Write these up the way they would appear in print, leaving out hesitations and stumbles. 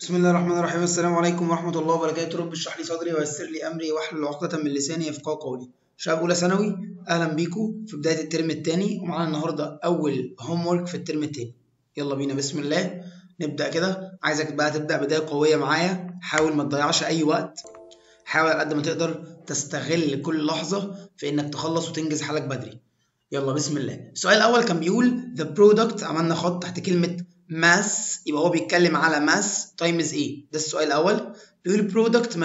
بسم الله الرحمن الرحيم. السلام عليكم ورحمة الله وبركاته. رب اشرح لي صدري ويسر لي أمري واحلل عقدة من لساني يفقهوا قولي. شباب أولى ثانوي، أهلا بيكم في بداية الترم الثاني، ومعانا النهاردة أول هوم ورك في الترم الثاني. يلا بينا بسم الله نبدأ كده. عايزك بقى تبدأ بداية قوية معايا، حاول ما تضيعش أي وقت، حاول على قد ما تقدر تستغل كل لحظة في إنك تخلص وتنجز حالك بدري. يلا بسم الله. السؤال الأول كان بيقول the product، عملنا خط تحت كلمة mass، يبقى هو بيتكلم على mass times ايه؟ ده السؤال الأول. بيقول product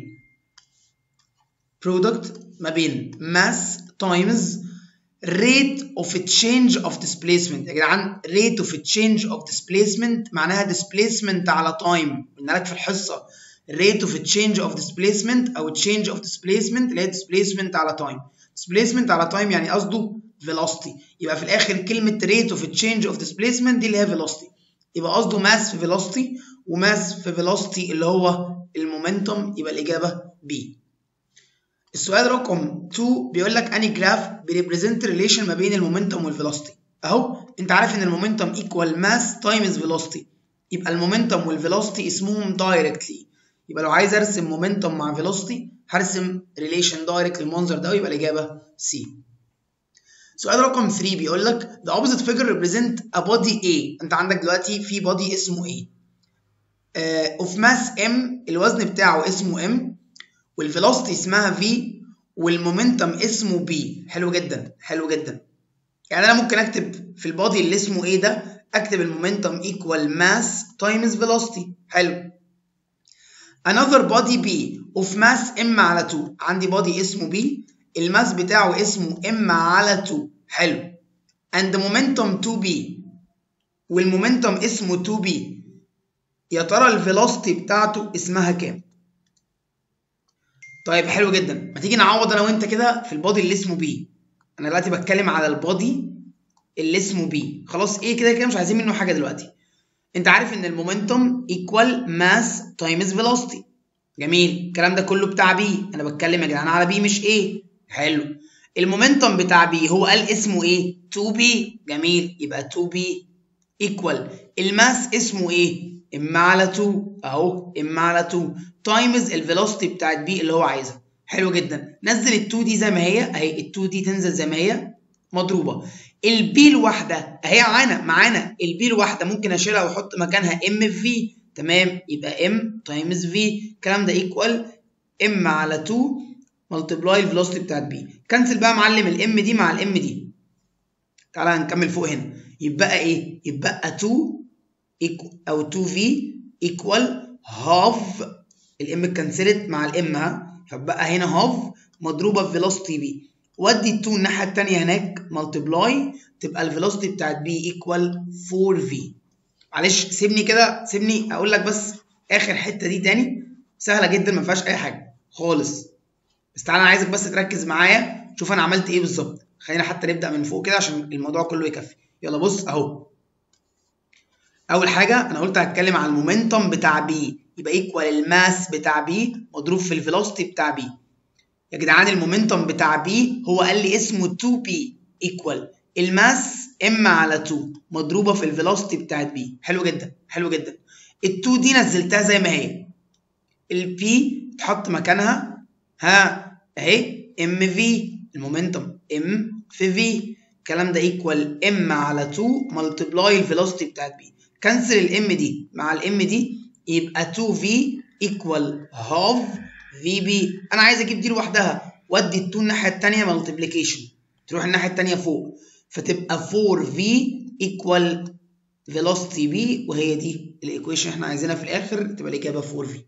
ما بين mass times rate of change of displacement. يا جدعان rate of change of displacement معناها displacement على time. قلنا لك في الحصة rate of change of displacement أو change of displacement اللي هي displacement على time. displacement على time يعني قصده velocity، يبقى في الآخر كلمة rate of change of displacement دي اللي هي velocity، يبقى قصده mass في velocity، وmass في velocity اللي هو المومنتوم، يبقى الإجابة B. السؤال رقم 2 بيقول لك أني جراف بيريبريزنت ريليشن ما بين المومنتوم والفيلوسيتي. أهو أنت عارف إن المومنتوم ايكوال ماس تايمز فيلوسيتي، يبقى المومنتوم والفيلوسيتي اسمهم دايركتلي. يبقى لو عايز أرسم مومنتوم مع فيلوسيتي هرسم ريليشن دايركت للمنظر ده، ويبقى الإجابة C. سؤال رقم 3 بيقول لك the opposite figure represent a body A. أنت عندك دلوقتي في body اسمه A of mass M، الوزن بتاعه اسمه M، والفيلوسيتي اسمها V، والمومنتم اسمه B. حلو جدا حلو جدا. يعني انا ممكن اكتب في البادي اللي اسمه ايه ده، اكتب المومنتم equal mass times velocity. حلو. another body B of mass M على 2. عندي بادي اسمه B، الماس بتاعه اسمه M على 2. حلو. and momentum 2B، والمومنتم اسمه 2B. يا ترى الفيلوسيتي بتاعته اسمها كام؟ طيب حلو جدا. ما تيجي نعوض انا وانت كده في البادي اللي اسمه بي. انا دلوقتي بتكلم على البادي اللي اسمه بي، خلاص ايه كده كده مش عايزين منه حاجه دلوقتي. انت عارف ان المومنتوم ايكوال ماس تايمز فيلوسيتي. جميل، الكلام ده كله بتاع بي، انا بتكلم يا جدعان على بي مش ايه. حلو. المومنتوم بتاع بي هو قال اسمه ايه؟ 2 بي. جميل، يبقى 2 بي ايكوال الماس اسمه ايه؟ ام على 2. اهو ام على 2 تايمز الفيلوسيتي بتاعت بي اللي هو عايزها. حلو جدا. نزل ال 2 دي زي ما هي اهي، ال 2 دي تنزل زي ما هي مضروبه. البي الواحده اهي معانا البي الواحده ممكن اشيلها واحط مكانها ام في في. تمام، يبقى ام تايمز في، الكلام ده ايكوال ام على 2 ملتبلاي الفيلوسيتي بتاعت بي. كنسل بقى يا معلم الام دي مع الام دي. تعالى هنكمل فوق هنا. يبقى ايه؟ يبقى 2 او 2 في ايكوال هاف، الام اتكنسلت مع الام ها، فبقى هنا هاف مضروبه في فيلوسيتي بي. ودي ال 2 الناحيه الثانيه هناك ملتبلاي، تبقى الفيلوسيتي بتاعت بي ايكوال 4 في. معلش سيبني كده، سيبني اقول لك بس اخر حته دي تاني، سهله جدا ما فيهاش اي حاجه خالص. بس تعالى انا عايزك بس تركز معايا، شوف انا عملت ايه بالظبط. خلينا حتى نبدا من فوق كده عشان الموضوع كله يكفي. يلا بص اهو. اول حاجه انا قلت هتكلم على المومنتوم بتاع بي، يبقى ايكوال الماس بتاع بي مضروب في الفيلوسيتي بتاع بي. يا جدعان المومنتوم بتاع بي هو قال لي اسمه 2 بي ايكوال الماس ام على 2 مضروبه في الفيلوسيتي بتاعت بي. حلو جدا حلو جدا. ال2 دي نزلتها زي ما هي، البي تحط مكانها ها اهي ام في، المومنتوم ام في في، الكلام ده ايكوال ام على 2 ملتبلاي الفيلوسيتي بتاعت بي. كنسل الام دي مع الام دي، يبقى 2 في ايكوال هاف في بي. انا عايز اجيب دي لوحدها، وادي ال 2 الناحيه الثانيه ملتبليكيشن، تروح الناحيه الثانيه فوق، فتبقى 4 في ايكوال فيلوسيتي بي، وهي دي الايكويشن احنا عايزينها في الاخر، تبقى الاجابه 4 في.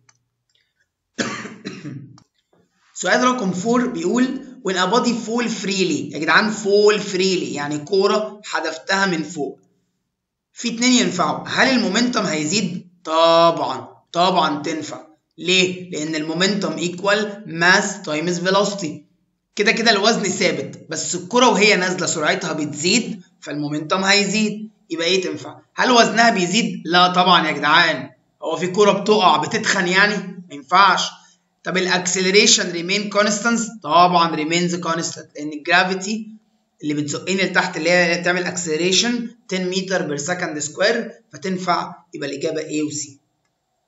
سؤال رقم 4 بيقول when a body fall freely. يا جدعان fall freely يعني كوره حدفتها من فوق. في اتنين ينفعوا. هل المومنتوم هيزيد؟ طبعا تنفع. ليه؟ لأن المومنتوم ايكوال ماس تايمز فيلوسيتي. كده كده الوزن ثابت، بس الكرة وهي نازلة سرعتها بتزيد، فالمومنتوم هيزيد. يبقى ايه تنفع؟ هل وزنها بيزيد؟ لا طبعا يا جدعان. هو في كرة بتقع بتتخن يعني؟ ما ينفعش. طب الاكسلريشن ريمين كونستانت؟ طبعا ريمينز كونستانت، لأن الجرافيتي اللي بتزقني لتحت اللي هي بتعمل اكسلريشن 10 متر بير سكند سكوير، فتنفع. يبقى الاجابه A و C.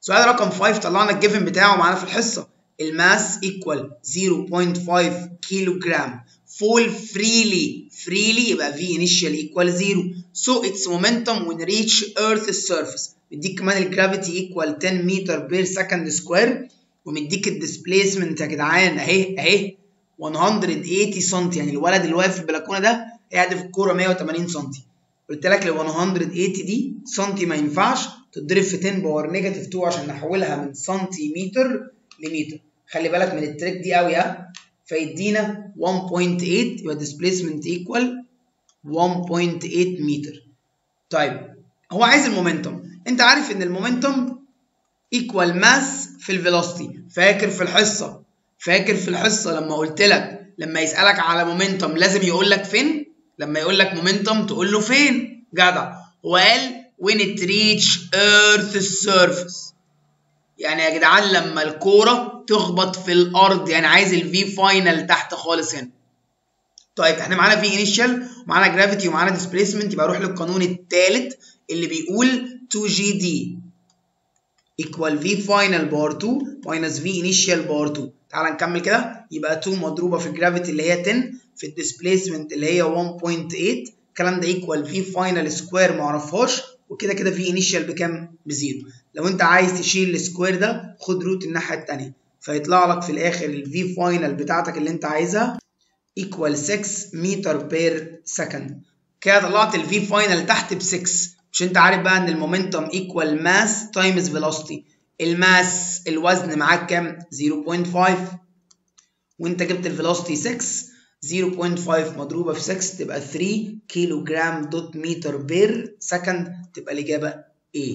سؤال رقم 5 طلعنا الجيفن بتاعه معانا في الحصه. الماس equal 0.5 كيلو جرام fall freely يبقى V initial equal 0 so its momentum when reach earth's surface. مديك كمان الجرافيتي equal 10 متر بير سكند سكوير ومديك الديسبيسمنت يا جدعان اهي 180 سم. يعني الولد اللي واقف في البلكونه ده قاعد في الكوره 180 سم. قلت لك ال 180 دي سنتي ما ينفعش تتضرب في 10 باور نيجاتيف 2 عشان نحولها من سنتيمتر لمتر. خلي بالك من التريك دي قوي ها. فيدينا 1.8 يبقى ديسبيسمنت ايكوال 1.8 متر. طيب هو عايز المومنتوم. انت عارف ان المومنتوم ايكوال ماس في الفيلوسيتي. فاكر في الحصه لما قلت لك لما يسالك على مومنتوم لازم يقول لك فين؟ لما يقول لك مومنتوم تقول له فين؟ جدع. هو قال when it reach earth's surface. يعني يا جدعان لما الكوره تخبط في الارض، يعني عايز الفي فاينل تحت خالص هنا. طيب احنا معانا في انيشال ومعانا جرافيتي ومعانا ديسبيسمنت، يبقى اروح للقانون الثالث اللي بيقول 2GD equal V final باور 2 minus V initial باور 2. تعال نكمل كده. يبقى 2 مضروبه في الجرافيتي اللي هي 10 في الديسبيسمنت اللي هي 1.8. الكلام ده equal V final سكوير معرفهاش، وكده كده V initial بكام؟ بزيرو. لو انت عايز تشيل السكوير ده خد روت الناحيه الثانيه فيطلع لك في الاخر ال V final بتاعتك اللي انت عايزها equal 6 متر بير سكند. كده طلعت ال V final تحت ب 6. مش انت عارف بقى ان المومنتوم ايكوال ماس تايمز فيلوسيتي. الماس الوزن معاك كام؟ 0.5 وانت جبت الفيلوسيتي 6. 0.5 مضروبه في 6 تبقى 3 كيلو جرام دوت متر بير سكند، تبقى الاجابه A.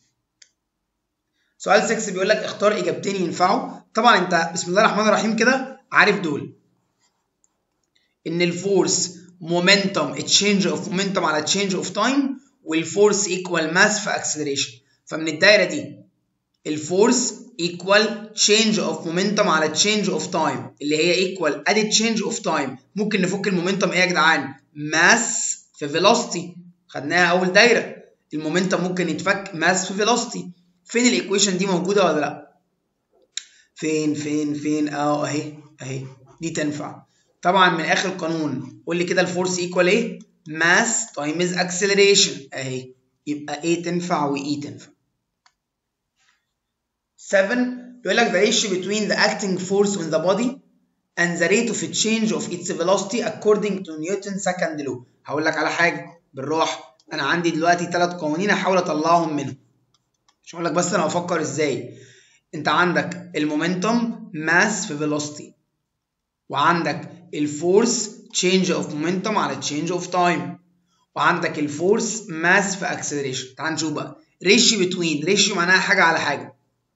سؤال 6 بيقول لك اختار اجابتين ينفعوا. طبعا انت بسم الله الرحمن الرحيم كده عارف دول، ان الفورس مومنتوم تشينج اوف مومنتوم على تشينج اوف تايم، والفورس ايكوال ماس في اكسلريشن. فمن الدايره دي الفورس ايكوال تشينج اوف مومنتوم على تشينج اوف تايم اللي هي ايكوال ادي تشينج اوف تايم. ممكن نفك المومنتوم ايه يا جدعان؟ ماس في فيلوسيتي، خدناها اول دايره. المومنتوم ممكن يتفك ماس في فيلوسيتي. فين الايكويشن دي موجوده ولا لا؟ فين اهي دي تنفع. طبعا من اخر قانون قول لي كده الفورس ايكوال ايه؟ ماس تايمز اكسلريشن اهي. يبقى A تنفع و E تنفع. 7 بيقول لك the ratio between the acting force on the body and the rate of change of its velocity according to Newton's second law. هقول لك على حاجه بالراحه. انا عندي دلوقتي 3 قوانين احاول اطلعهم منهم. مش هقول لك بس انا بفكر ازاي. انت عندك المومنتوم ماس في فيلوسيتي، وعندك الفورس change of momentum على change of time، وعندك الفورس ماس في acceleration. تعال نشوف بقى ratio between. ratio معناها حاجة على حاجة.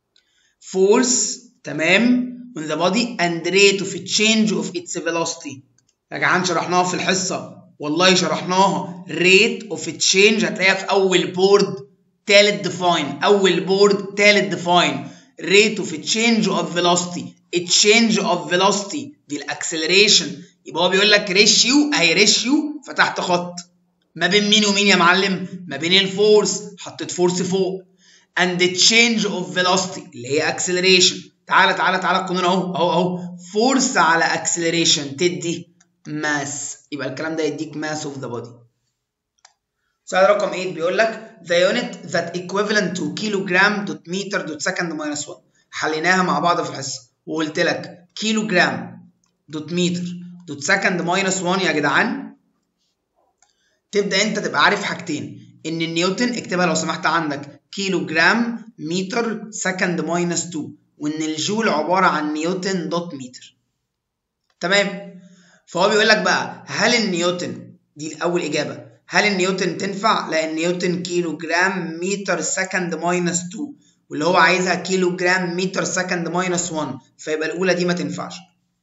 force تمام on the body and rate of change of its velocity. يا جدعان شرحناها في الحصة، والله شرحناها. rate of change هتلاقيها في أول بورد تالت define. أول بورد تالت define rate of change of velocity. change of velocity دي الاكسلريشن. يبقى هو بيقول لك ريشيو اهي، ريشيو فتحت خط ما بين مين ومين يا معلم؟ ما بين الفورس، حطيت فورس فوق and the change of velocity اللي هي اكسلريشن. تعالى القانون اهو فورس على اكسلريشن تدي ماس، يبقى الكلام ده يديك ماس اوف ذا بودي. سؤال رقم 8 بيقول لك the unit that equivalent to kilogram dot meter dot second minus 1. حليناها مع بعض في الحصه وقلت لك كيلو جرام دوت متر دوت سكند ماينس 1 يا جدعان. تبدا انت تبقى عارف حاجتين، ان النيوتن اكتبها لو سمحت عندك كيلو جرام متر سكند ماينس 2، وان الجول عباره عن نيوتن دوت متر. تمام. فهو بيقول لك بقى هل النيوتن دي اول اجابه، هل النيوتن تنفع؟ لا، النيوتن كيلو جرام متر سكند ماينس 2، واللي هو عايزها كيلو جرام متر سكند ماينس 1، فيبقى الاولى دي ما تنفعش.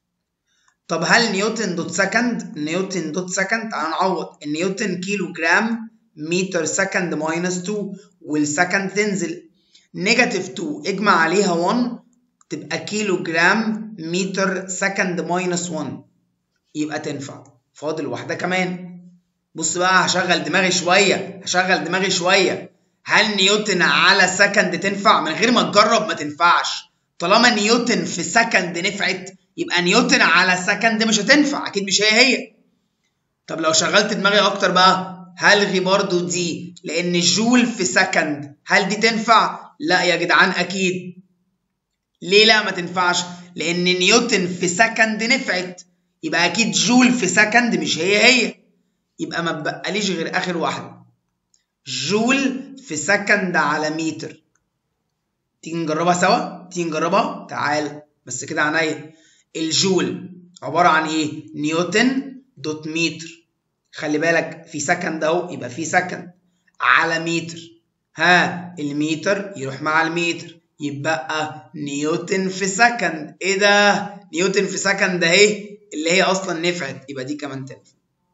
طب هل نيوتن دوت سكند؟ نيوتن دوت سكند تعال نعوض. النيوتن كيلو جرام متر سكند ماينس 2، والسكند تنزل نيجاتيف 2 اجمع عليها 1 تبقى كيلو جرام متر سكند ماينس 1، يبقى تنفع. فاضل واحده كمان. بص بقى هشغل دماغي شويه. هل نيوتن على سكند تنفع؟ من غير ما تجرب ما تنفعش. طالما نيوتن في سكند نفعت يبقى نيوتن على سكند مش هتنفع، اكيد مش هي. طب لو شغلت دماغي اكتر بقى هلغي برضو دي، لان جول في سكند هل دي تنفع؟ لا يا جدعان اكيد. ليه لا ما تنفعش؟ لان نيوتن في سكند نفعت، يبقى اكيد جول في سكند مش هي. يبقى ما بقاليش غير اخر واحده، جول في سكند على متر. تيجي نجربها سوا، تيجي نجربها، تعال بس كده عينيا. الجول عباره عن ايه؟ نيوتن دوت متر، خلي بالك في سكند اهو، يبقى في سكند على متر، ها المتر يروح مع المتر يبقى نيوتن في سكند. ايه ده؟ نيوتن في سكند اهي اللي هي اصلا نفعت، يبقى دي كمان تنفع.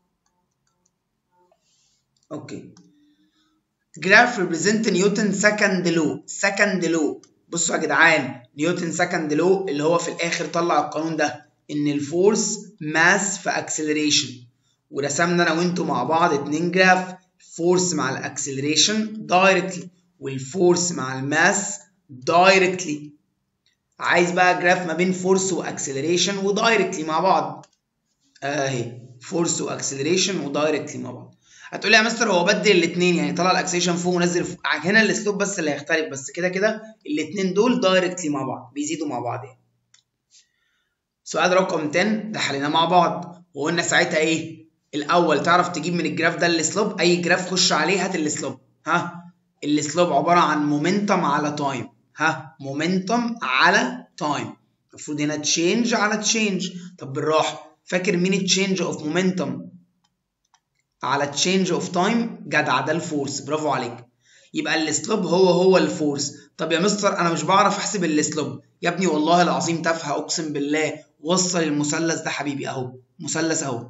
اوكي. جراف ريبريزنت نيوتن سكند لو. سكند لو، بصوا يا جدعان، نيوتن سكند لو اللي هو في الاخر طلع القانون ده، ان الفورس ماس في اكسلريشن، ورسمنا انا وانتوا مع بعض 2 جراف، الفورس مع الاكسلريشن دايركتلي والفورس مع الماس دايركتلي. عايز بقى جراف ما بين فورس واكسلريشن ودايركتلي مع بعض، اهي فورس واكسلريشن ودايركتلي مع بعض. هتقولي يا مستر هو بدل الاثنين، يعني طلع الاكسلريشن فوق ونزل فوق، هنا الاسلوب بس اللي هيختلف، بس كده كده الاثنين دول دايركتلي مع بعض بيزيدوا مع بعض يعني. سؤال رقم 10 ده حليناه مع بعض، وقلنا ساعتها ايه؟ الاول تعرف تجيب من الجراف ده الاسلوب، اي جراف خش عليه هات الاسلوب. ها الاسلوب عباره عن مومنتم على تايم، ها مومنتم على تايم، المفروض هنا تشينج على تشينج. طب بالراحه، فاكر مين التشينج اوف مومنتم على تشينج اوف تايم؟ جدع، ده الفورس، برافو عليك. يبقى الاسلوب هو الفورس. طب يا مستر انا مش بعرف احسب الاسلوب. يا ابني والله العظيم تافهه اقسم بالله. وصل المثلث ده حبيبي اهو، مثلث اهو،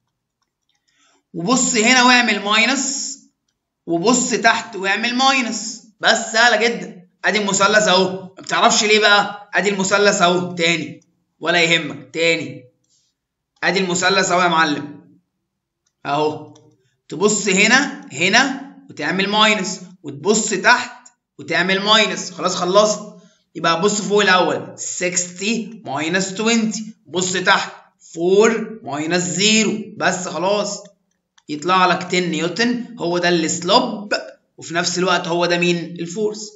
وبص هنا واعمل ماينس، وبص تحت واعمل ماينس، بس سهله جدا. ادي المثلث اهو، ما بتعرفش ليه بقى؟ ادي المثلث اهو تاني، ولا يهمك تاني. ادي المثلث اهو يا معلم اهو، تبص هنا وتعمل ماينس، وتبص تحت وتعمل ماينس، خلاص خلصت. يبقى بص فوق الاول 60 ماينس 20، بص تحت 4 ماينس 0، بس خلاص يطلع لك 10 نيوتن. هو ده السلوب، وفي نفس الوقت هو ده مين؟ الفورس.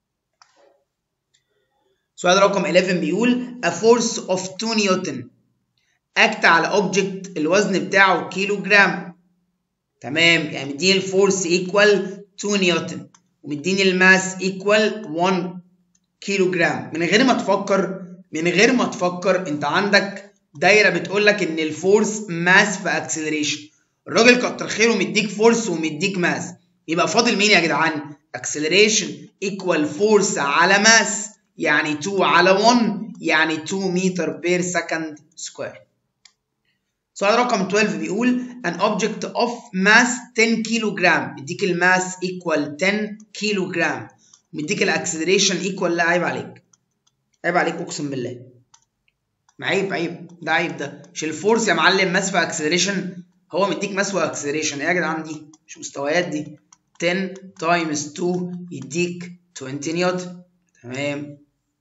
سؤال رقم 11 بيقول a force of 2 نيوتن act على اوبجكت الوزن بتاعه كيلو جرام. تمام، يعني مديني الفورس ايكوال 2 نيوتن ومديني الماس ايكوال 1 كيلو جرام. من غير ما تفكر انت عندك دايره بتقول لك ان الفورس ماس في اكسلريشن. الراجل كتر خيره مديك فورس ومديك ماس، يبقى فاضل مين يا جدعان؟ اكسلريشن ايكوال فورس على ماس، يعني 2 على 1 يعني 2 متر بير سكند سكوير. سؤال رقم 12 بيقول an object of mass 10 كيلو جرام، مديك الماس equal 10 كيلو جرام، مديك الاكسلريشن equal. لا عيب عليك، عيب عليك اقسم بالله، عيب ده عيب، ده مش الفورس يا معلم ماس في اكسلريشن، هو مديك ماس واكسلريشن. ايه يا جدعان دي مش مستويات دي. 10 تايمز 2 يديك 20 نيوتن. تمام.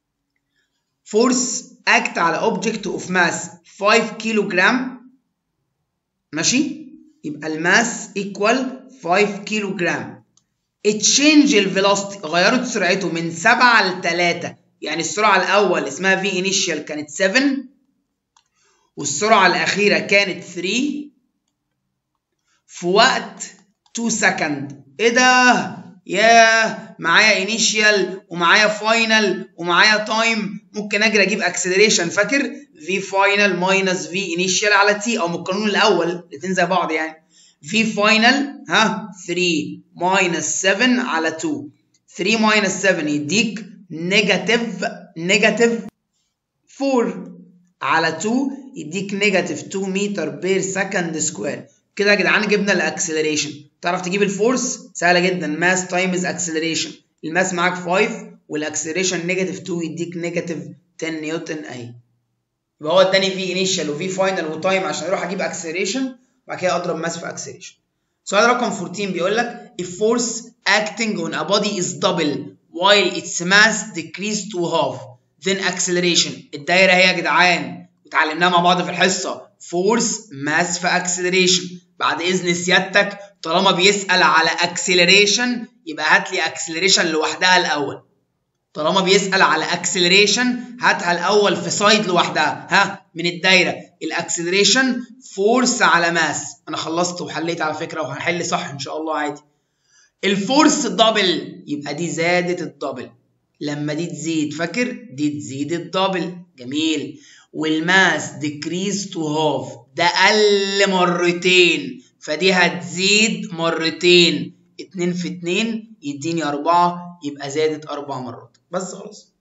فورس اكت على اوبجكت اوف ماس 5 كيلو جرام، ماشي، يبقى الماس ايكوال 5 كيلو جرام. اتشينج الفيلوسيتي، غيرت سرعته من 7 ل 3، يعني السرعه الاول اسمها في انيشال كانت 7 والسرعه الاخيره كانت 3 في وقت 2 سكند. ايه ده؟ ياه، معايا انيشال ومعايا فاينل ومعايا تايم، ممكن اجري اجيب اكسلريشن. فاكر في فاينل ماينس في انيشال على تي، او من القانون الاول الاثنين زي بعض يعني. في فاينل 3 ماينس 7 على 2، 3 ماينس 7 يديك نيجاتيف 4 على 2 يديك نيجاتيف 2 متر بير سكند سكوير. كده يا جدعان جبنا الاكسلريشن. تعرف تجيب الفورس؟ سهله جدا، ماس تايمز اكسلريشن. الماس معاك 5 والاكسلريشن نيجاتيف 2 يديك نيجاتيف 10 نيوتن اهي. يبقى هو اداني في انيشال وفي فاينل وتايم عشان اروح اجيب اكسلريشن، وبعد كده اضرب ماس في اكسلريشن. سؤال رقم 14 بيقول لك if force acting on a body is double while its mass decreased to half then acceleration. الدايرة هي يا جدعان اتعلمناها مع بعض في الحصة فورس ماس في اكسلريشن. بعد إذن سيادتك طالما بيسأل على اكسلريشن يبقى هات لي اكسلريشن لوحدها الأول. طالما بيسأل على اكسلريشن هاتها الأول في سايد لوحدها. ها من الدايرة الاكسلريشن فورس على ماس. أنا خلصت وحليت على فكرة وهنحل صح إن شاء الله عادي. الفورس دبل يبقى دي زادت الدبل. لما دي تزيد فاكر دي تزيد الدبل. جميل. والماس ديكريز تو هاف ده قل مرتين فدي هتزيد مرتين. 2 في 2 يديني 4 يبقى زادت 4 مرات. بس خلاص.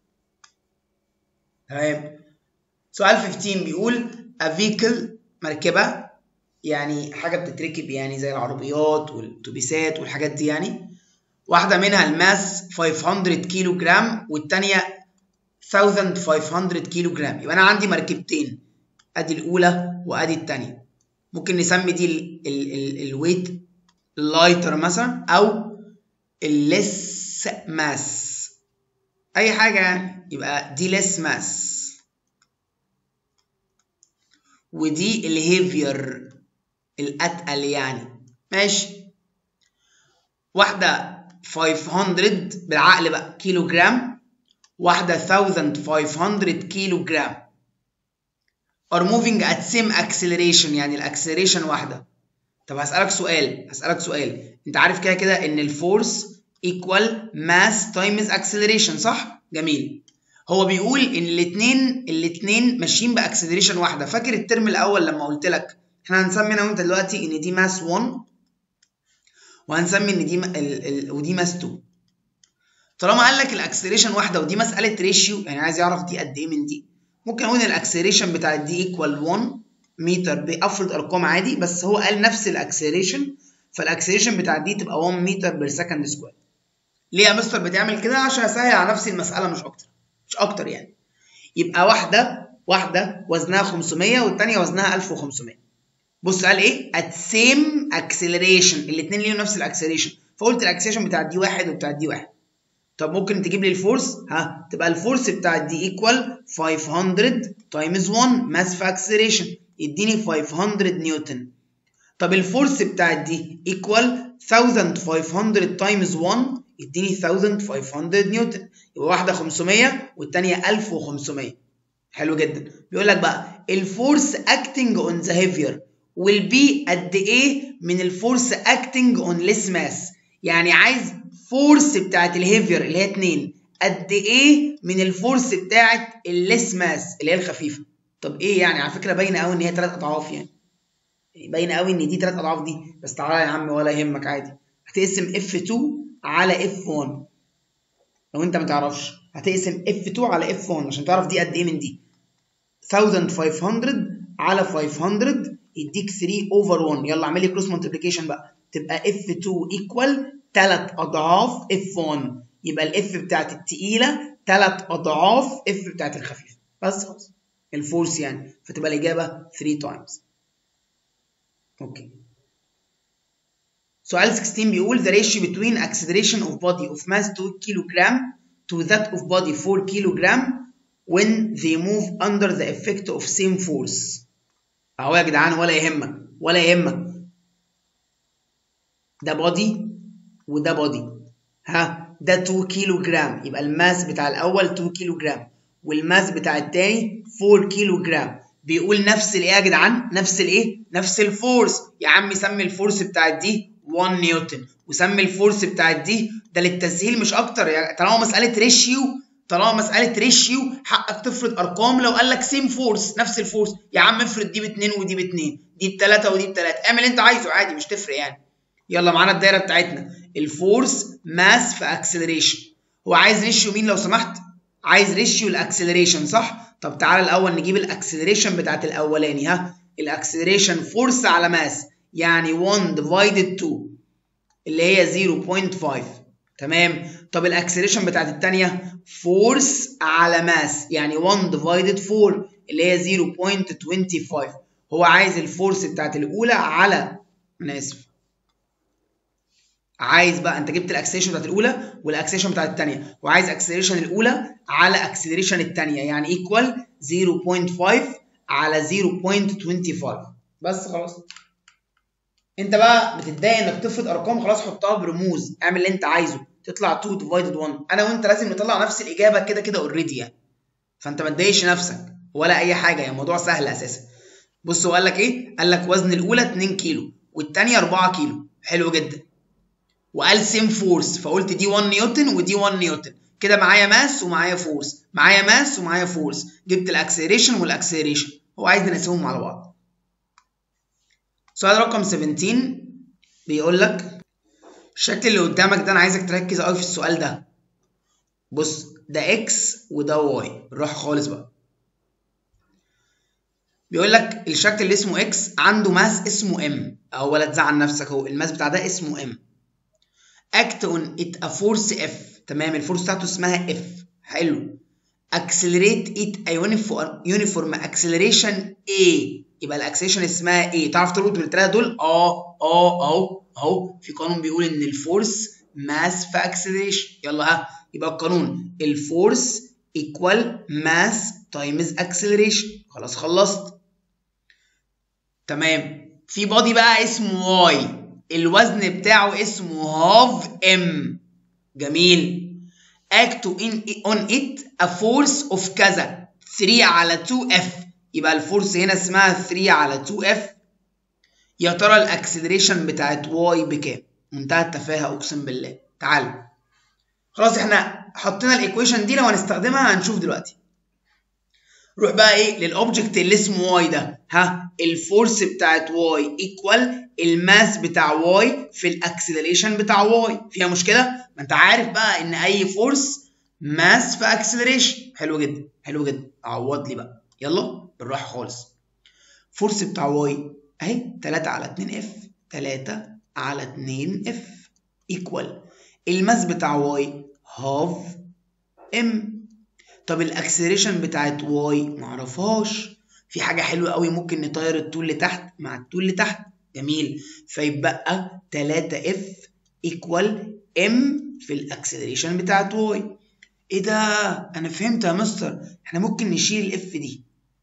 تمام. سؤال 15 بيقول a vehicle مركبة يعني حاجة بتتركب يعني زي العربيات والأتوبيسات والحاجات دي يعني. واحدة منها الماس 500 كيلو جرام والتانية 1500 كيلو جرام. يبقى أنا عندي مركبتين أدي الأولى وأدي التانية. ممكن نسمي دي الويت اللايتر مثلا أو الليس ماس أي حاجة يعني. يبقى دي ليس ماس ودي الهيفير الأتقل يعني. ماشي. واحدة 500 بالعقل بقى كيلو جرام واحدة 1500 كيلو جرام are moving at same acceleration يعني الاكسلريشن واحدة. طب هسألك سؤال انت عارف كده كده ان الفورس equal mass times acceleration صح؟ جميل. هو بيقول ان الاتنين ماشيين باكسلريشن واحدة. فاكر الترم الاول لما قلت لك احنا هنسمي انا وانت دلوقتي ان دي ماس 1 وهنسمي ان دي ودي ماس 2. طالما قال لك الاكسلريشن واحده ودي مساله ريشيو يعني عايز يعرف دي قد ايه من دي. ممكن اقول ان الاكسلريشن بتاع دي ايكوال 1 متر بافرض ارقام عادي بس هو قال نفس الاكسلريشن فالاكسلريشن بتاع دي تبقى 1 متر بير سكند سكوير. ليه يا مستر بتعمل كده؟ عشان اسهل على نفسي المساله مش اكتر يعني. يبقى واحده وزنها 500 والثانيه وزنها 1500. بص قال ايه؟ at same acceleration الاثنين ليهم نفس الاكسلريشن فقلت الاكسلريشن بتاعت دي واحد وبتاعت دي واحد. طب ممكن تجيب لي الفورس؟ تبقى الفورس بتاعت دي ايكوال 500 تايمز 1 ماس في اكسلريشن يديني 500 نيوتن. طب الفورس بتاعت دي ايكوال 1500 تايمز 1 يديني 1500 نيوتن. يبقى واحده 500 والثانيه 1500. حلو جدا. بيقول لك بقى الفورس acting on the heavier will be قد ايه من الفورس acting on less mass. يعني عايز فورس بتاعت الهيفير اللي هي 2 قد ايه من الفورس بتاعت الليس ماس اللي هي الخفيفه. طب ايه يعني؟ على فكره باينه قوي ان هي 3 اضعاف يعني باينه قوي ان دي 3 اضعاف دي. بس تعالى يا عم ولا يهمك عادي. هتقسم F2 على F1 لو انت ما تعرفش هتقسم F2 على F1 عشان تعرف دي قد ايه من دي. 1500 على 500 يديك 3 اوفر 1. يلا اعمل لي كروس مالتيبليكيشن بقى. تبقى F2 ايكوال 3 اضعاف F1. يبقى الاف بتاعت التقيله 3 اضعاف اف بتاعت الخفيفه. بس خلاص الفورس يعني. فتبقى الاجابه 3 تايمز. اوكي. سؤال 16 بيقول the ratio between acceleration of body of mass 2 kg to that of body 4 kg when they move under the effect of same force. اهو يا جدعان ولا يهمك ده بودي وده بودي. ده 2 كيلو جرام يبقى الماس بتاع الاول 2 كيلو جرام والماس بتاع التاني 4 كيلو جرام. بيقول نفس الايه يا جدعان؟ نفس الفورس. يا عم سمي الفورس بتاعت دي 1 نيوتن وسمي الفورس بتاعت دي ده للتسهيل مش اكتر. يعني طالما مساله ريشيو حقك تفرض ارقام. لو قال لك سيم فورس نفس الفورس يا عم افرض دي ب2 ودي ب2 دي ب3 ودي ب3 اعمل انت عايزه عادي مش تفرق يعني. يلا معانا الدايره بتاعتنا الفورس ماس في اكسلريشن. هو عايز ريشيو مين لو سمحت؟ عايز ريشيو الاكسلريشن صح؟ طب تعالى الاول نجيب الاكسلريشن بتاعت الاولاني. الاكسلريشن فورس على ماس يعني 1 ديفايدد 2 اللي هي 0.5. تمام. طب الاكسلريشن بتاعت الثانيه فورس على ماس يعني 1 ديفايدد 4 اللي هي 0.25. هو عايز الفورس بتاعت الاولى على عايز بقى انت جبت الاكسلريشن بتاعت الاولى والاكسلريشن بتاعت الثانيه، وعايز اكسلريشن الاولى على اكسلريشن الثانيه، يعني ايكوال 0.5 على 0.25. بس خلاص. انت بقى بتتضايق انك تفرض ارقام، خلاص حطها برموز، اعمل اللي انت عايزه، تطلع 2 ديفايدد 1. انا وانت لازم نطلع نفس الاجابه كده كده اوريدي يعني. فانت ما تضايقش نفسك ولا اي حاجه، يعني الموضوع سهل اساسا. بص هو قال لك ايه؟ قال لك وزن الاولى 2 كيلو والثانيه 4 كيلو. حلو جدا. وقال سيم فورس، فقلت دي 1 نيوتن ودي 1 نيوتن. كده معايا ماس ومعايا فورس، معايا ماس ومعايا فورس، جبت الاكسلريشن والاكسلريشن. هو عايزنا نقسمهم على بعض. سؤال رقم 17 بيقول لك الشكل اللي قدامك ده انا عايزك تركز قوي في السؤال ده. بص ده اكس وده واي، بالراحه خالص بقى. بيقول لك الشكل اللي اسمه اكس عنده ماس اسمه ام، او ولا تزعل نفسك، هو الماس بتاع ده اسمه ام. act on it a force F. تمام، الفورس بتاعته اسمها F. حلو. accelerate it a uniform acceleration A. يبقى الاكسلريشن اسمها A. تعرف تربط بالثلاثه دول؟ اهو في قانون بيقول ان الفورس ماس في اكسلريشن. يلا ها، يبقى القانون الفورس ايكوال ماس تايمز اكسلريشن. خلاص خلصت. تمام. في بادي بقى اسمه واي، الوزن بتاعه اسمه هاف ام. جميل. act on it a force of كذا 3 على 2F. يبقى الفورس هنا اسمها 3 على 2F. يا ترى الاكسلريشن بتاعت واي بكام؟ منتهى التفاهه اقسم بالله. تعال خلاص احنا حطينا الايكويشن دي، لو هنستخدمها هنشوف دلوقتي. روح بقى ايه للاوبجكت اللي اسمه واي ده. ها، الفورس بتاعت واي ايكوال الماس بتاع واي في الاكسلريشن بتاع واي. فيها مشكله؟ ما انت عارف بقى ان اي فورس ماس في اكسلريشن. حلو جدا حلو جدا. عوض لي بقى يلا بالراحه خالص. فورس بتاع واي اهي 3 على 2 اف، 3 على 2 اف ايكوال الماس بتاع واي هاف ام. طب الاكسلريشن بتاعت واي معرفهاش. في حاجه حلوه قوي، ممكن نطير الطول لتحت مع الطول لتحت. جميل. فيبقى 3 اف ايكوال ام في الاكسلريشن بتاعت واي. ايه ده؟ انا فهمت يا مستر، احنا ممكن نشيل الاف دي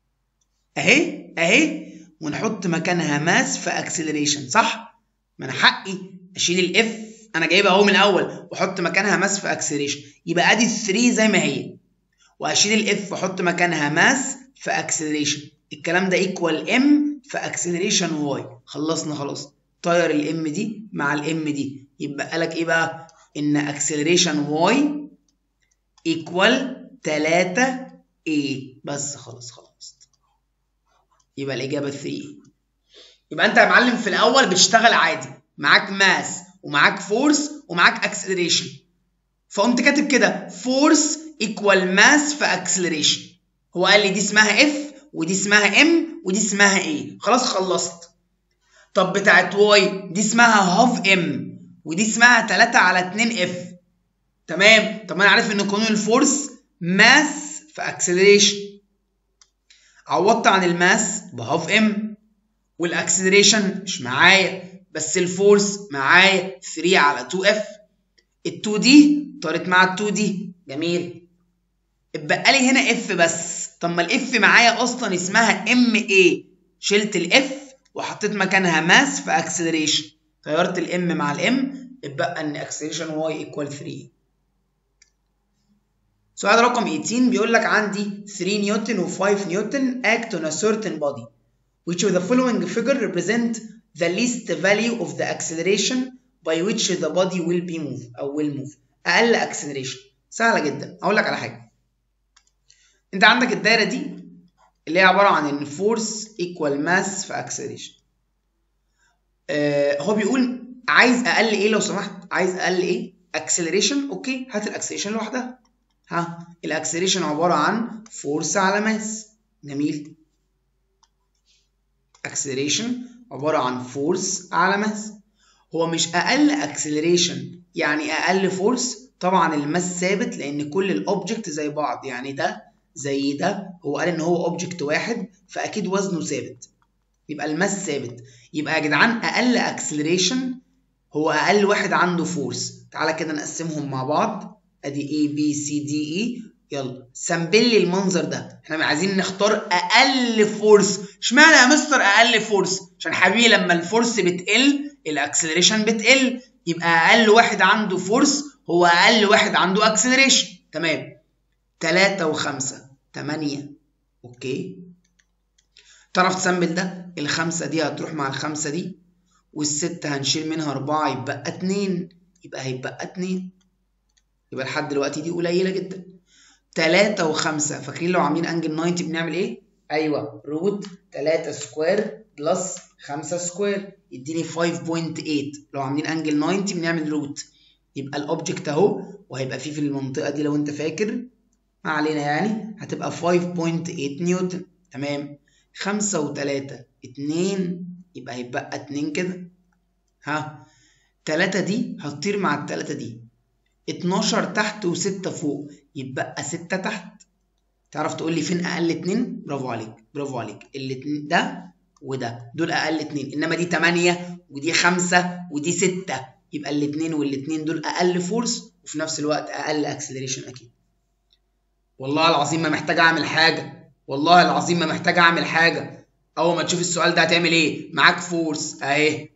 اهي ونحط مكانها ماس في اكسلريشن، صح؟ ما انا حقي اشيل الاف، انا جايبها اهو من الاول، واحط مكانها ماس في اكسلريشن. يبقى ادي 3 زي ما هي، واشيل الاف واحط مكانها ماس في اكسلريشن. الكلام ده ايكوال ام في اكسلريشن واي. خلصنا خلاص. طير الام دي مع الام دي، يبقى لك ايه بقى؟ ان اكسلريشن واي ايكوال 3 اي. بس خلاص خلصت. يبقى الاجابه 3. يبقى انت يا معلم في الاول بتشتغل عادي، معاك ماس ومعاك فورس ومعاك اكسلريشن، فقمت كاتب كده فورس ايكوال ماس في اكسلريشن. هو قال لي دي اسمها اف ودي اسمها ام ودي اسمها ايه. خلاص خلصت. طب بتاعت واي دي اسمها هاف ام ودي اسمها 3 على 2 اف. تمام. طب انا عارف ان قانون الفورس ماس في اكسلريشن. عوضت عن الماس بهاف ام، والاكسلريشن مش معايا، بس الفورس معايا 3 على 2 اف. ال2 دي طارت مع ال2 دي. جميل. اتبقى لي هنا اف بس. طب ما الاف معايا اصلا اسمها ام اي، شلت الاف وحطيت مكانها ماس في اكسلريشن، طيرت الام مع الام، اتبقى ان اكسلريشن واي ايكوال 3. سؤال رقم 18 بيقول لك عندي 3 نيوتن و5 نيوتن act on a certain body which of the following figure represent the least value of the acceleration by which the body will be moved او will move. اقل acceleration. سهله جدا. اقول لك على حاجه. انت عندك الدايره دي اللي هي عباره عن ان force equal mass في acceleration. هو بيقول عايز اقل ايه لو سمحت؟ عايز اقل ايه؟ acceleration. اوكي، هات الاكسلريشن لوحدها. ها، الاكسلريشن عباره عن فورس على ماس. جميل. اكسلريشن عباره عن فورس على ماس. هو مش اقل اكسلريشن يعني اقل فورس، طبعا الماس ثابت لان كل الاوبجكت زي بعض، يعني ده زي ده. هو قال ان هو اوبجكت واحد فاكيد وزنه ثابت، يبقى الماس ثابت. يبقى يا جدعان اقل اكسلريشن هو اقل واحد عنده فورس. تعالى كده نقسمهم مع بعض، ادي A B C D E. يلا سامبل لي المنظر ده، احنا عايزين نختار اقل فورس. اشمعنى يا مستر اقل فورس؟ عشان حبيبي لما الفورس بتقل الاكسلريشن بتقل، يبقى اقل واحد عنده فورس هو اقل واحد عنده اكسلريشن. تمام. 3 و5 8. اوكي. تعرف تسامبل ده؟ ال5 دي هتروح مع ال5 دي، وال6 هنشيل منها 4 يبقى 2، يبقى هيبقى 2. يبقى لحد دلوقتي دي قليله جدا. 3 و5 فاكرين لو عاملين انجل 90 بنعمل ايه؟ ايوه، روت 3 سكوير بلس 5 سكوير يديني 5.8. لو عاملين انجل 90 بنعمل روت. يبقى الاوبجكت اهو، وهيبقى فيه في المنطقه دي لو انت فاكر، ما علينا يعني، هتبقى 5.8 نيوتن. تمام. 5 و3 2، يبقى هيبقى 2 كده. ها 3 دي هتطير مع ال3 دي، 12 تحت و6 فوق، يبقى 6 تحت. تعرف تقول لي فين اقل 2؟ برافو عليك برافو عليك، الاتنين ده وده دول اقل 2، انما دي 8 ودي 5 ودي 6، يبقى الاتنين والاتنين دول اقل فورس وفي نفس الوقت اقل اكسلريشن اكيد. والله العظيم ما محتاج اعمل حاجه، والله العظيم ما محتاج اعمل حاجه. اول ما تشوف السؤال ده هتعمل ايه؟ معاك فورس اهي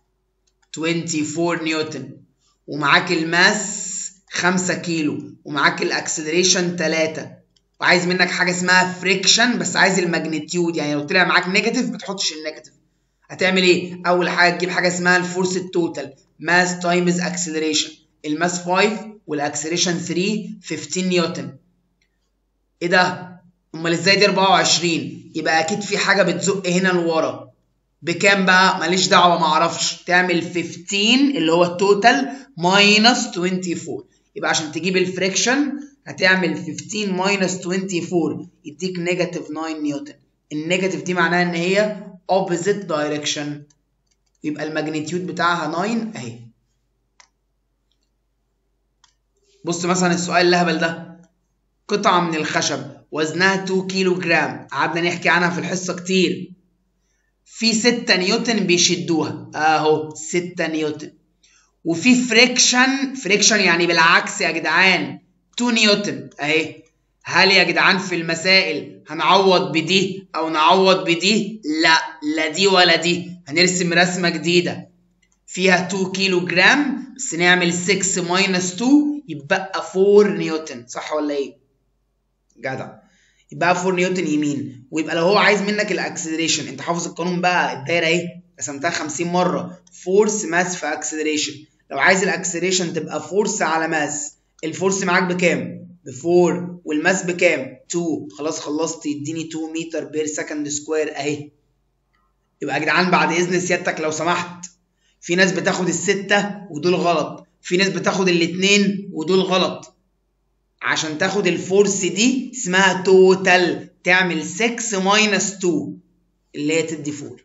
24 نيوتن، ومعاك الماس 5 كيلو، ومعاك الاكسلريشن 3، وعايز منك حاجه اسمها فريكشن، بس عايز الماجنتيود. يعني لو طلع معاك نيجاتيف ما تحطش النيجاتيف. هتعمل ايه؟ اول حاجه تجيب حاجه اسمها الفورس التوتال، ماس تايمز اكسلريشن. الماس 5 والاكسلريشن 3، 15 نيوتن. ايه ده؟ امال ازاي دي 24؟ يبقى اكيد في حاجه بتزق هنا لورا. بكام بقى؟ ماليش دعوه، ما اعرفش. تعمل 15 اللي هو التوتال ماينس 24. يبقى عشان تجيب الفريكشن هتعمل 15 ماينس 24 يديك نيجاتيف 9 نيوتن. النيجاتيف دي معناها ان هي opposite direction، يبقى الماجنتيود بتاعها 9 اهي. بص مثلا السؤال الهبل ده، قطعه من الخشب وزنها 2 كيلو جرام، قعدنا نحكي عنها في الحصه كتير. في 6 نيوتن بيشدوها اهو، 6 نيوتن. وفي فريكشن يعني بالعكس يا جدعان، 2 نيوتن اهي. هل يا جدعان في المسائل هنعوض بدي او نعوض بدي؟ لا، لا دي ولا دي. هنرسم رسمه جديده فيها 2 كيلو جرام، بس نعمل 6 ماينس 2 يبقى 4 نيوتن. صح ولا ايه؟ جدع. يبقى 4 نيوتن يمين. ويبقى لو هو عايز منك الاكسلريشن، انت حافظ القانون بقى، الدايره اهي رسمتها 50 مره، فورس ماس في اكسلريشن. لو عايز الاكسلريشن تبقى فورس على ماس، الفورس معاك بكام؟ ب4، والماس بكام؟ 2. خلاص خلصت، يديني 2 متر بير سكند سكوير اهي. يبقى يا جدعان بعد اذن سيادتك لو سمحت، في ناس بتاخد الستة ودول غلط، في ناس بتاخد الاتنين ودول غلط. عشان تاخد الفورس دي اسمها توتال، تعمل 6 ماينس 2 اللي هي تدي 4.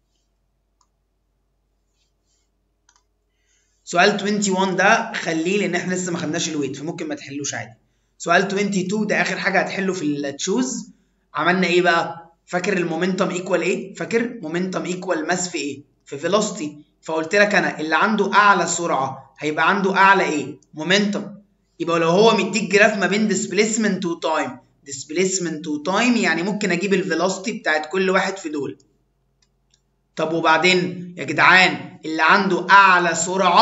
سؤال 21 ده خليه لان احنا لسه ما خدناش الويت، فممكن ما تحلوش عادي. سؤال 22 ده اخر حاجه هتحله في التشوز. عملنا ايه بقى؟ فاكر المومنتم ايكوال ايه؟ فاكر مومنتم ايكوال ماس في ايه؟ في فيلوسيتي. فقلت لك انا اللي عنده اعلى سرعه هيبقى عنده اعلى ايه؟ مومنتم. يبقى لو هو مديك جراف ما بين ديسبيسمنت وتايم، ديسبيسمنت وتايم يعني ممكن اجيب الفيلوسيتي بتاعت كل واحد في دول. طب وبعدين يا جدعان اللي عنده اعلى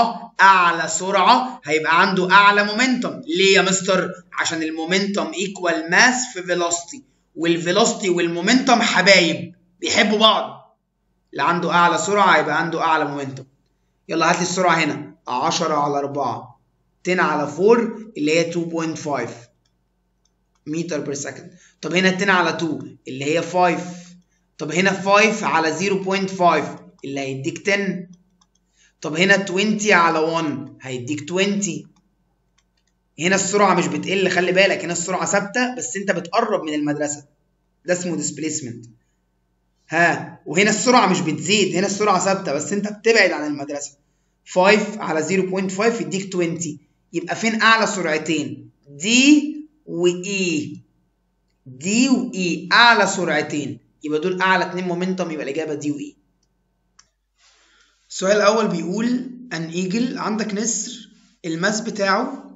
سرعه هيبقى عنده اعلى مومنتم. ليه يا مستر؟ عشان المومنتم ايكوال ماس في فيلوسيتي، والفيلوسيتي والمومنتم حبايب بيحبوا بعض. اللي عنده اعلى سرعه هيبقى عنده اعلى مومنتم. يلا هات لي السرعه هنا، 10 على 4 10 على 4 اللي هي 2.5 متر بير سكند. طب هنا 10 على 2 اللي هي 5. طب هنا 5 على 0.5 اللي هيديك 10. طب هنا 20 على 1 هيديك 20. هنا السرعة مش بتقل، خلي بالك، هنا السرعة ثابتة بس انت بتقرب من المدرسة، ده اسمه ديسبيسمنت. ها، وهنا السرعة مش بتزيد، هنا السرعة ثابتة بس انت بتبعد عن المدرسة. 5 على 0.5 يديك 20. يبقى فين أعلى سرعتين؟ دي وإي. دي وإي أعلى سرعتين، يبقى دول أعلى اتنين مومنتم، يبقى الإجابة دي وإي. السؤال الاول بيقول ان ايجل، عندك نسر الماس بتاعه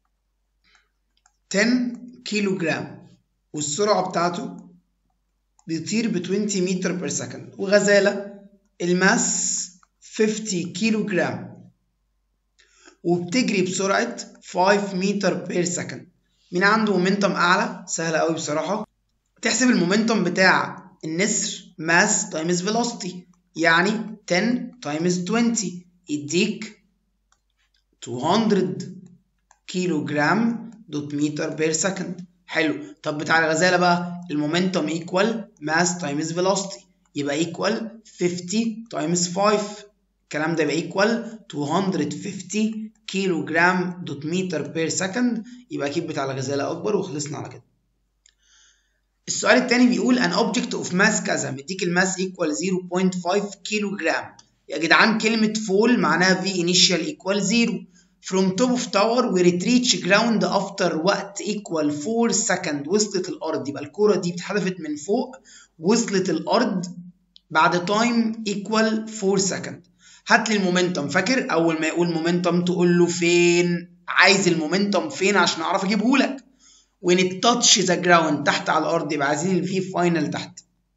10 كيلو جرام والسرعه بتاعته بيطير ب 20 متر بير سكند، وغزاله الماس 50 كيلو جرام وبتجري بسرعه 5 متر بير سكند. مين عنده مومنتم اعلى؟ سهله قوي بصراحه. تحسب المومنتم بتاع النسر ماس تايمز فيلوسيتي، يعني 10 تايمز 20 يديك 200 كيلو جرام دوت متر بير سكند. حلو. طب بتاع الغزاله بقى المومنتم ايكوال ماس تايمز فيلوسيتي، يبقى ايكوال 50 تايمز 5. الكلام ده يبقى ايكوال 250 كيلو جرام دوت متر بير سكند. يبقى اكيد بتاع الغزاله اكبر، وخلصنا على كده. السؤال الثاني بيقول ان اوبجكت اوف ماس كذا، مديك الماس ايكوال 0.5 كيلو جرام. يا جدعان كلمه فول معناها في انيشال ايكوال 0. from top of tower we reach ground after وقت equal 4 second. وصلت الارض، يبقى الكوره دي اتحدفت من فوق وصلت الارض بعد تايم equal 4 second. هات لي المومنتم. فاكر اول ما يقول مومنتم تقول له فين؟ عايز المومنتم فين عشان اعرف اجيبه لك. when it touch the ground، تحت على الارض، يبقى عايزين الفي فاينل تحت.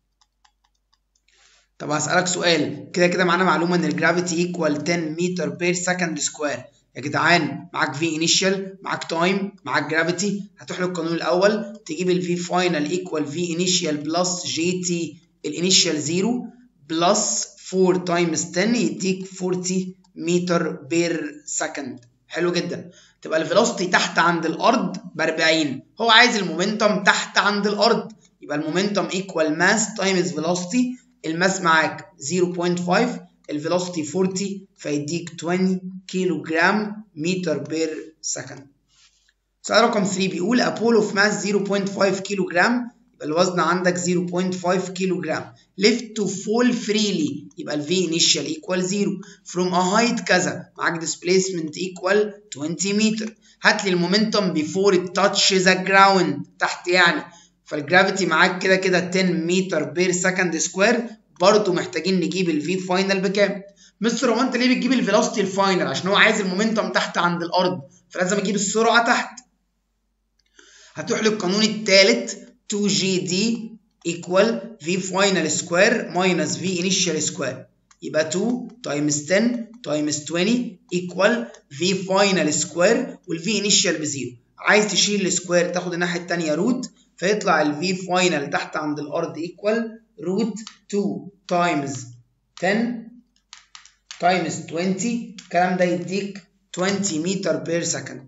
طب هسألك سؤال، كده كده معانا معلومه ان الجرافيتي ايكوال 10 متر بير سكند سكوير. يا جدعان معاك في انيشال، معاك تايم، معاك جرافيتي، هتروح للقانون الاول تجيب الفي فاينل ايكوال في انيشال بلس جي تي، الانيشال 0 بلس 4 تايمز 10 يديك 40 متر بير سكند. حلو جدا. تبقى الفيلوسيتي تحت عند الارض ب 40، هو عايز المومنتم تحت عند الارض، يبقى المومنتم ايكوال ماس تايمز فيلوسيتي. الماس معاك 0.5، الفيلوسيتي 40، فيديك 20 كيلو جرام متر بير سكند. سؤال رقم 3 بيقول a ball of mass 0.5 كيلو جرام، يبقى الوزن عندك 0.5 كيلو جرام left to fall freely، يبقى ال V initial equal 0 from a height كذا، معاك displacement equal 20 متر. هات لي المومنتم before it touches the ground، تحت يعني. فالجرافيتي معاك كده كده 10 متر بير سكند سكوير. برضه محتاجين نجيب ال V فاينل بكام؟ مستر هو انت ليه بتجيب الفيلوسيتي الفاينل؟ عشان هو عايز المومنتم تحت عند الارض، فلازم اجيب السرعه تحت. هتروح للقانون الثالث 2GD equal V final square minus V initial square، يبقى 2 times 10 times 20 equal V final square والV initial بزيرو. عايز تشيل السكوير تاخد الناحية التانية روت، فيطلع ال V final تحت عند الأرض equal روت 2 times 10 times 20. الكلام ده يديك 20 متر بير سكند.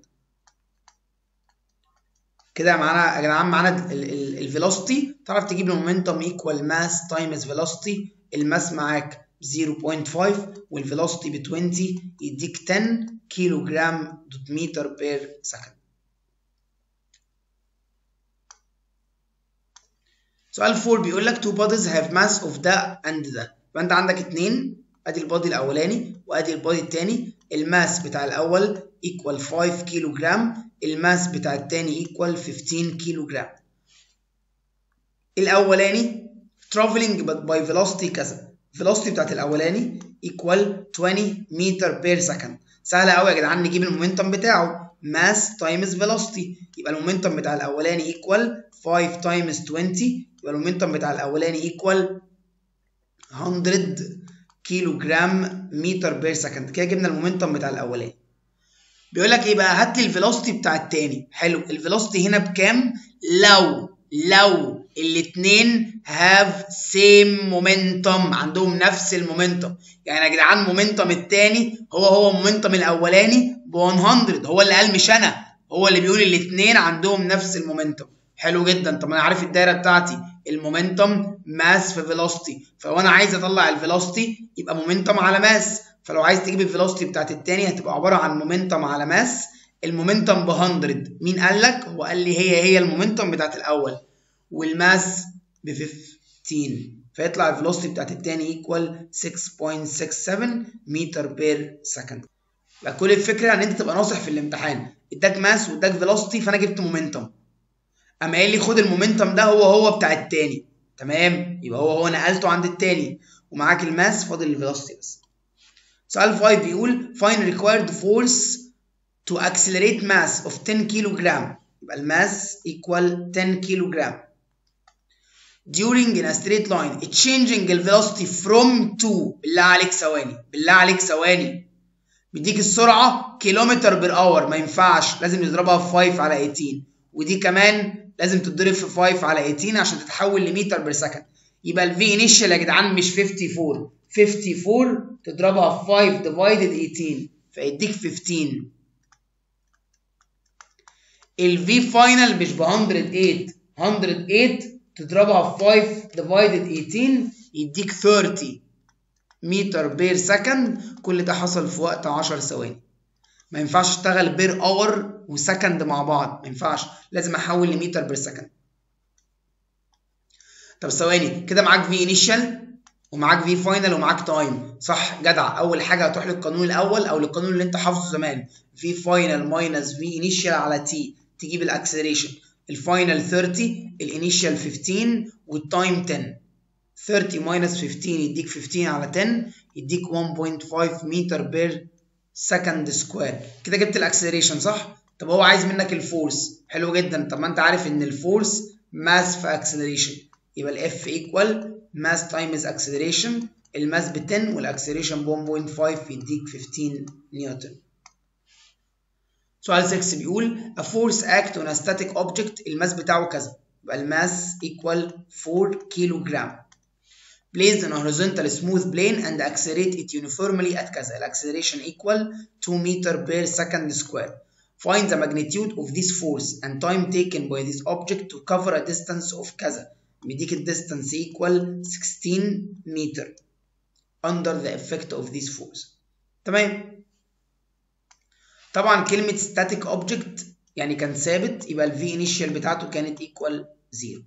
كده معانا يا جدعان، معانا الفيلوسيتي، تعرف تجيب المومنتم ايكوال ماس تايمز فيلوسيتي. الماس معاك 0.5 والفيلوسيتي ب 20 يديك 10 كيلو جرام دوت متر بير سكند. سؤال 4 بيقول لك two bodies have mass of ده and ده، يبقى انت عندك اتنين، ادي البادي الاولاني وادي البادي الثاني. الماس بتاع الاول ايكوال 5 كيلو جرام، الماس بتاع الثاني ايكوال 15 كيلو جرام. الاولاني traveling by velocity كذا، velocity بتاعت الاولاني ايكوال 20 متر بير سكند. سهله قوي يا جدعان نجيب المومنتم بتاعه ماس تايمز velocity، يبقى المومنتم بتاع الاولاني ايكوال 5 تايمز 20، يبقى المومنتم بتاع الاولاني ايكوال 100 كيلو جرام متر بير سكند. كده جبنا المومنتم بتاع الاولاني. بيقول لك ايه بقى؟ هات لي الفيلوسيتي بتاع الثاني. حلو. الفيلوسيتي هنا بكام؟ لو الاثنين هاف سيم مومنتم، عندهم نفس المومنتم. يعني يا جدعان مومنتم الثاني هو مومنتم الاولاني ب 100، هو اللي قال مش انا، هو اللي بيقول الاثنين عندهم نفس المومنتم. حلو جدا. طب انا عارف الدايره بتاعتي المومنتم ماس في فيلوسيتي، فلو انا عايز اطلع الفيلوسيتي يبقى مومنتم على ماس، فلو عايز تجيب الفيلوسيتي بتاعت الثاني هتبقى عباره عن مومنتم على ماس. المومنتم ب 100، مين قال لك؟ هو قال لي هي المومنتم بتاعت الاول، والماس ب 15، فيطلع الفيلوسيتي بتاعت الثاني ايكوال 6.67 متر بير سكند. يبقى كل الفكره ان انت تبقى ناصح في الامتحان، اداك ماس واداك فيلوسيتي فانا جبت مومنتم، اما قال لي خد المومنتم ده هو بتاع الثاني، تمام، يبقى هو نقلته عند الثاني، ومعاك الماس فاضل الفيلوسيتي بس. سؤال 5 بيقول find required force to accelerate mass of 10 كيلو جرام. يبقى الماس equal 10 كيلو جرام during in a straight line changing the velocity from 2. بالله عليك ثواني، بالله عليك ثواني. بيديك السرعة كيلومتر بير اور، ما ينفعش، لازم نضربها في 5 على 18، ودي كمان لازم تتضرب في 5 على 18 عشان تتحول لمتر بير سكند. يبقى الفي انيشال يا جدعان مش 54، 54 تضربها في 5 ديفايدد 18 فيديك 15. الفي فاينل مش ب 108، 108 تضربها في 5 ديفايدد 18 يديك 30 متر بير سكند. كل ده حصل في وقت 10 ثواني. ما ينفعش اشتغل بير اور وسكند مع بعض، ما ينفعش، لازم احول لمتر بير سكند. طب ثواني كده، معاك في انيشال ومعاك في فاينل ومعاك تايم، صح جدع. اول حاجه هتروح للقانون الاول او للقانون اللي انت حافظه زمان، في فاينل ماينس في انيشال على تي، تجيب الاكسلريشن. الفاينل 30، الانيشال 15 والتايم 10. 30 ماينس 15 يديك 15 على 10 يديك 1.5 متر بير سكند سكوير. كده جبت الاكسلريشن صح؟ طب هو عايز منك الفورس، حلو جدا. طب ما انت عارف ان الفورس ماس في اكسلريشن، يبقى الاف ايكوال ماس تايمز اكسلريشن. الماس ب 10 والاكسلريشن ب 1.5 يديك 15 نيوتن. سؤال 6 بيقول a force act on a static object الماس بتاعه كذا، يبقى الماس equal 4 كيلو جرام placed on a horizontal smooth plane and accelerate it uniformly at كذا. الاكسلريشن equal 2 meter per second square. Find the magnitude of this force and time taken by this object to cover a distance of كذا. بيديك الديستانس equal 16 meter under the effect of this force. تمام. طبعا كلمة static object يعني كان ثابت، يبقى ال V initial بتاعته كانت equal 0.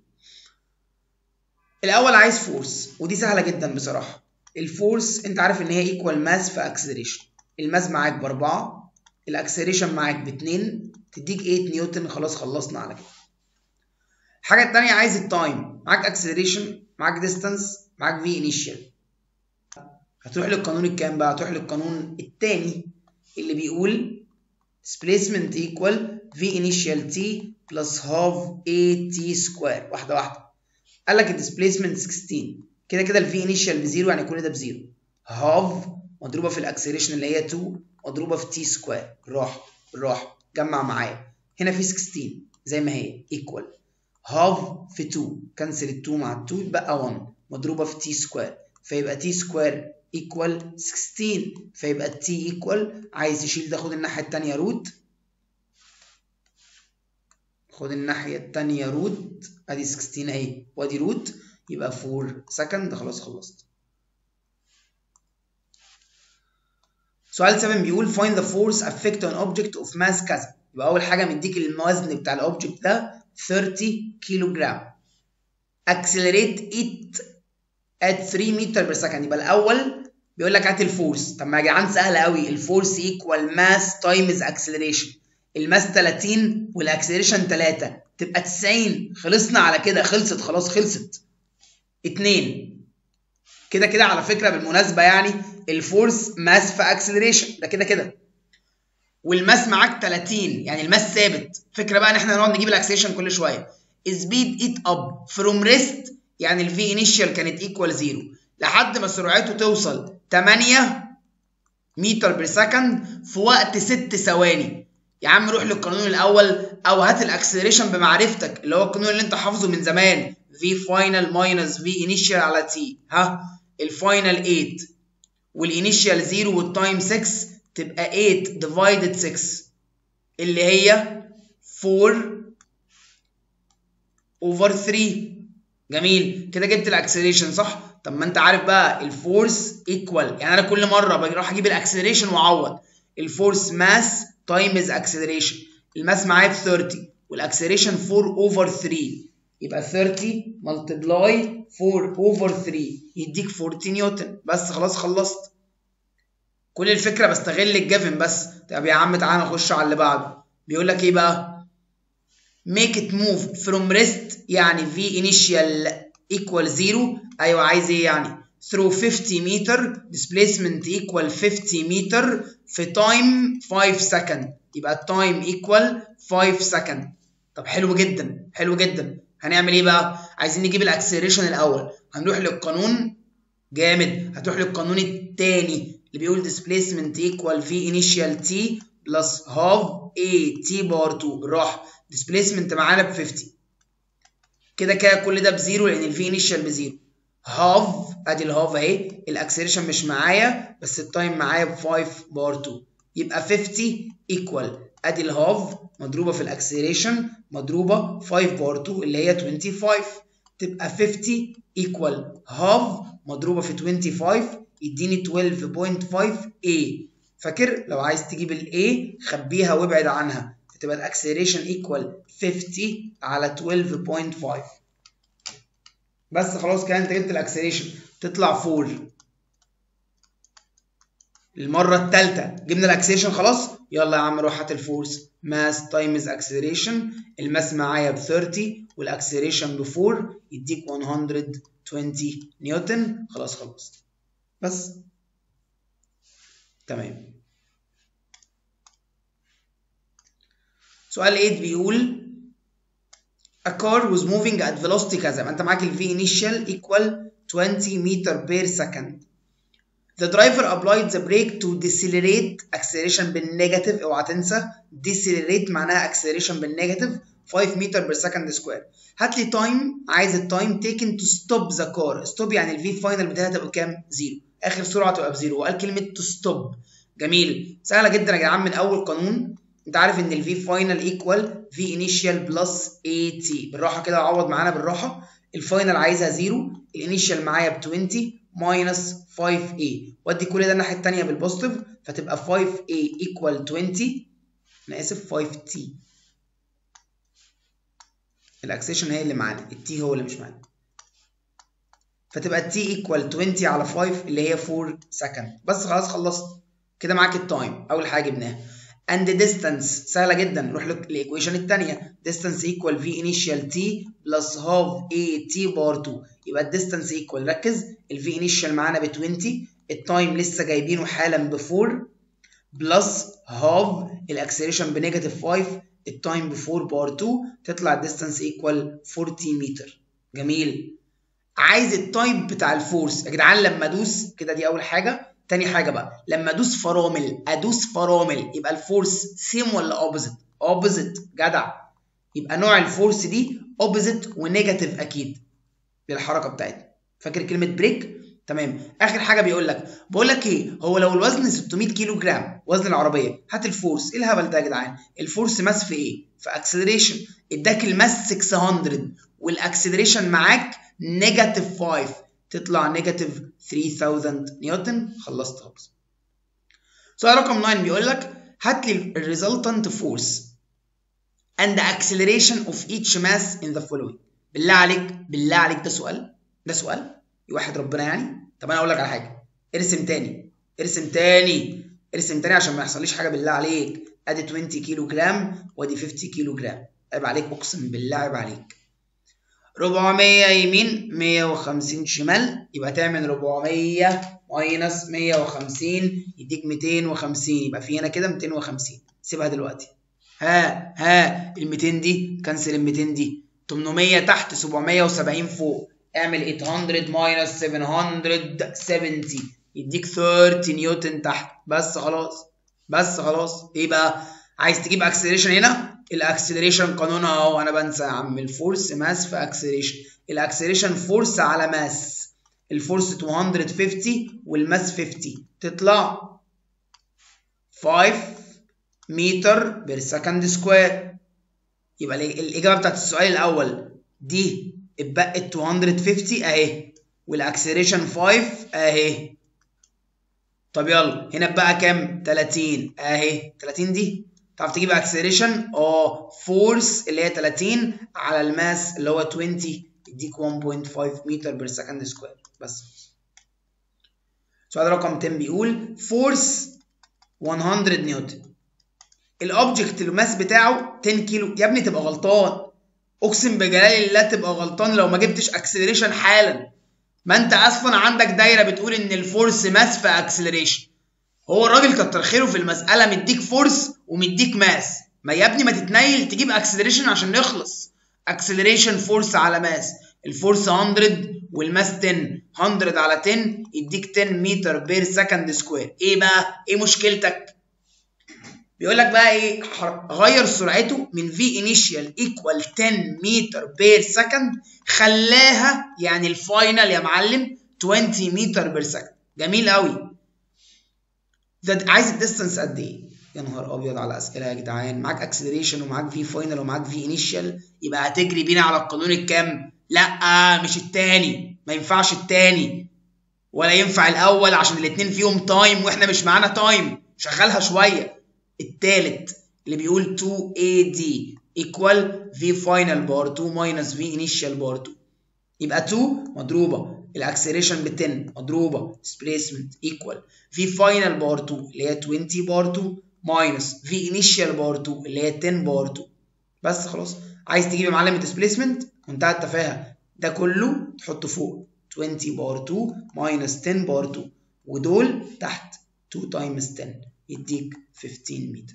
الأول عايز فورس، ودي سهلة جدا بصراحة. الفورس أنت عارف إن هي equal mass في acceleration. الماس معاك ب4، الأكسلريشن معاك ب2، تديك 8 نيوتن. خلاص خلصنا على كده. الحاجة التانية عايز التايم، معاك أكسلريشن، معاك ديستانس، معاك V initial. هتروح للقانون الكام بقى؟ هتروح للقانون التاني اللي بيقول displacement equal V initial t plus half a t square. واحدة واحدة. قال لك الديسبيسمنت 16، كده كده الفي انيشال بزيرو يعني كل ده بزيرو. هاف مضروبة في الاكسلريشن اللي هي 2 مضروبة في t سكوير. بالراحة بالراحة، جمع معايا. هنا في 16 زي ما هي equal هاف في 2، كنسل ال 2 مع ال 2 يبقى 1 مضروبة في t سكوير، فيبقى t سكوير equal 16. فيبقى t equal، عايز يشيل ده خد الناحية التانية روت، خد الناحية التانية روت، ادي 16 اهي وادي روت، يبقى 4 سكند. خلاص خلصت. سؤال 7 بيقول find the force affect on object of mass كذا. يبقى أول حاجة مديك الوزن بتاع الأوبجكت ده 30 كيلو جرام. accelerate it at 3 متر بير سكند. يبقى الأول بيقول لك هات الفورس. طب ما يا جدعان سهلة قوي، الفورس equal mass times acceleration. الماس 30 والاكسلريشن 3 تبقى 90. خلصنا على كده، خلصت خلاص خلصت. 2 كده كده على فكره بالمناسبه، يعني الفورس ماس في اكسلريشن ده كده كده، والماس معاك 30 يعني الماس ثابت. فكره بقى ان احنا نقعد نجيب الاكسلريشن كل شويه. سبيد ات اب فروم ريست يعني الفي انيشال كانت ايكوال 0 لحد ما سرعته توصل 8 متر بير سكند في وقت 6 ثواني. يا عم روح للقانون الاول او هات الاكسلريشن بمعرفتك اللي هو القانون اللي انت حافظه من زمان، في فاينل ماينس في انيشال على تي. ها الفاينل 8 والانيشال 0 والتايم 6 تبقى 8 ديفايدد 6 اللي هي 4 اوفر 3. جميل كده جبت الاكسلريشن صح. طب ما انت عارف بقى الفورس ايكوال، يعني انا كل مره بروح اجيب الاكسلريشن واعوض. الفورس ماس تايمز اكسلريشن. الماس معايا ب 30 والاكسلريشن 4 اوفر 3، يبقى 30 ملتبلاي 4 اوفر 3 يديك 40 نيوتن. بس خلاص خلصت. كل الفكره بستغل الجافن بس. طب يا عم تعالى نخش على اللي بعده. بيقول لك ايه بقى؟ make it move from rest يعني v initial equal 0. ايوه عايز ايه يعني؟ through 50 meter displacement equal 50 meter في time 5 second. يبقى التايم equal 5 second. طب حلو جدا حلو جدا. هنعمل ايه بقى؟ عايزين نجيب الاكسلريشن الاول. هنروح للقانون جامد. هتروح للقانون الثاني اللي بيقول displacement equal v initial t plus half a t بار 2. بالراحه. displacement معانا ب 50. كده كده كل ده بزيرو لان الفي انيشال بزيرو. هاف ادي الهاف اهي. الاكسلريشن مش معايا بس التايم معايا ب 5 بار 2. يبقى 50 ايكوال ادي الهاف مضروبه في الاكسلريشن مضروبه 5 بار 2 اللي هي 25. تبقى 50 ايكوال هاف مضروبه في 25 يديني 12.5 a. فاكر لو عايز تجيب الاي خبيها وابعد عنها. تبقى الاكسلريشن ايكوال 50 على 12.5. بس خلاص كده انت جبت الاكسلريشن. تطلع 4. المره الثالثه جبنا الاكسلريشن خلاص. يلا يا عم روح هات الفورس. ماس تايمز اكسلريشن. الماس معايا ب 30 والاكسلريشن ب 4 يديك 120 نيوتن. خلاص خلصت. بس تمام. سؤال 8 بيقول a car was moving at velocity كذا. انت معاك ال v initial equal 20 meter per second. The driver applied the brake to decelerate acceleration بالنيجاتيف. اوعى تنسى decelerate معناها acceleration بالنيجاتيف 5 meter per second square. هات لي تايم. عايز التايم taken to stop the car. stop يعني ال v final بتاعتها تبقى كام؟ 0. اخر سرعه تبقى بزيرو. وقال كلمه to stop. جميل. سهله جدا يا جدعان. من اول قانون انت عارف ان ال v final equal v initial plus at. بالراحه كده عوض معانا بالراحه. الفاينل عايزها 0. الانيشال معايا ب 20 minus 5a. ودي كل ده الناحيه الثانيه بالبوزيتيف فتبقى 5a equal 20. انا اسف 5t. الاكسيشن هي اللي معانا. التي هو اللي مش معانا. فتبقى t equal 20 على 5 اللي هي 4 سكند. بس خلاص خلصت. كده معاك التايم. اول حاجه جبناها. and distance سهله جدا. نروح للايكويشن الثانيه. distance equal v initial t plus half a t بار 2. يبقى الديستانس equal ركز. ال v initial معانا ب 20. التايم لسه جايبينه حالا ب 4 بلس half الاكسلريشن بنيجاتيف 5. التايم ب 4 بار 2. تطلع الديستانس equal 40 متر. جميل. عايز التايب بتاع الفورس يا جدعان لما ادوس كده. دي اول حاجه. تاني حاجه بقى لما ادوس فرامل. يبقى الفورس سيم ولا اوبوزيت؟ اوبوزيت. جدع. يبقى نوع الفورس دي اوبوزيت ونيجاتيف اكيد للحركه بتاعتنا. فاكر كلمه بريك؟ تمام. اخر حاجه بقول لك ايه. هو لو الوزن 600 كيلو جرام وزن العربيه هات الفورس. ايه الهبل ده يا جدعان؟ الفورس ماس في ايه؟ في اكسلريشن. اداك الماس 600 والاكسلريشن معاك نيجاتيف 5. تطلع نيجاتيف 3000 نيوتن. خلصت خالص. سؤال رقم 9 بيقول لك هات لي الريزلتنت فورس and the acceleration of each mass in the following. بالله عليك ده سؤال يوحد ربنا يعني. طب انا اقول لك على حاجه. ارسم تاني عشان ما يحصليش حاجه. بالله عليك. ادي 20 كيلو جرام وادي 50 كيلو جرام. عيب عليك اقسم بالله عيب عليك. 400 يمين 150 شمال. يبقى تعمل 400 ماينس 150 يديك 250. يبقى في هنا كده 250. سيبها دلوقتي. ها ال 200 دي كنسل. ال 200 دي 800 تحت 770 فوق. اعمل 800 ماينس 770 يديك 30 نيوتن تحت. بس خلاص. ايه بقى؟ عايز تجيب اكسلريشن هنا. الاكسلريشن قانونها اهو. انا بنسى يا عم. الفورس ماس في اكسلريشن. الاكسلريشن فورس على ماس. الفورس 250 والماس 50. تطلع 5 متر بير سكند سكوير. يبقى الاجابه بتاعت السؤال الاول دي اتبقت 250 اهي والاكسلريشن 5 اهي. طب يلا هنا بقى كام؟ 30 اهي. 30 دي تعرف تجيب اكسلريشن فورس اللي هي 30 على الماس اللي هو 20 يديك 1.5 متر بير سكند سكوير. بس سؤال رقم 10 بيقول فورس 100 نيوتن. الاوبجكت الماس بتاعه 10 كيلو. يا ابني تبقى غلطان. اقسم بجلال الله تبقى غلطان لو ما جبتش اكسلريشن حالا. ما انت اصلا عندك دايره بتقول ان الفورس ماس في اكسلريشن. هو الراجل كتر خيره في المساله مديك فورس ومديك ماس، ما يا ابني ما تتنيل تجيب اكسلريشن عشان نخلص. اكسلريشن فورس على ماس، الفورس 100 والماس 10، 100 على 10 يديك 10 متر بير سكند سكوير. ايه بقى؟ ايه مشكلتك؟ بيقول لك بقى ايه؟ غير سرعته من في انيشال ايكوال 10 متر بير سكند، خلاها يعني الفاينل يا معلم 20 متر بير سكند. جميل قوي. ده عايز الديستنس قد ايه؟ يا نهار ابيض على اسئله يا جدعان. معاك اكسلريشن ومعاك في فاينل ومعاك في انيشال، يبقى هتجري بينا على القانون الكام؟ لا مش التاني، ما ينفعش التاني ولا ينفع الاول عشان الاثنين فيهم تايم واحنا مش معانا تايم. شغلها شويه. التالت اللي بيقول 2AD equal V final بار 2 minus V initial بار 2، يبقى 2 مضروبة الاكسلريشن ب 10 مضروبة displacement equal V final بار 2 اللي هي 20 بار 2 minus V initial بار 2 اللي هي 10 بار 2. بس خلاص. عايز تجيب يا معلم displacement منتهى التفاهة، ده كله تحطه فوق 20 بار 2 minus 10 بار 2 ودول تحت 2 times 10 يديك 15 متر.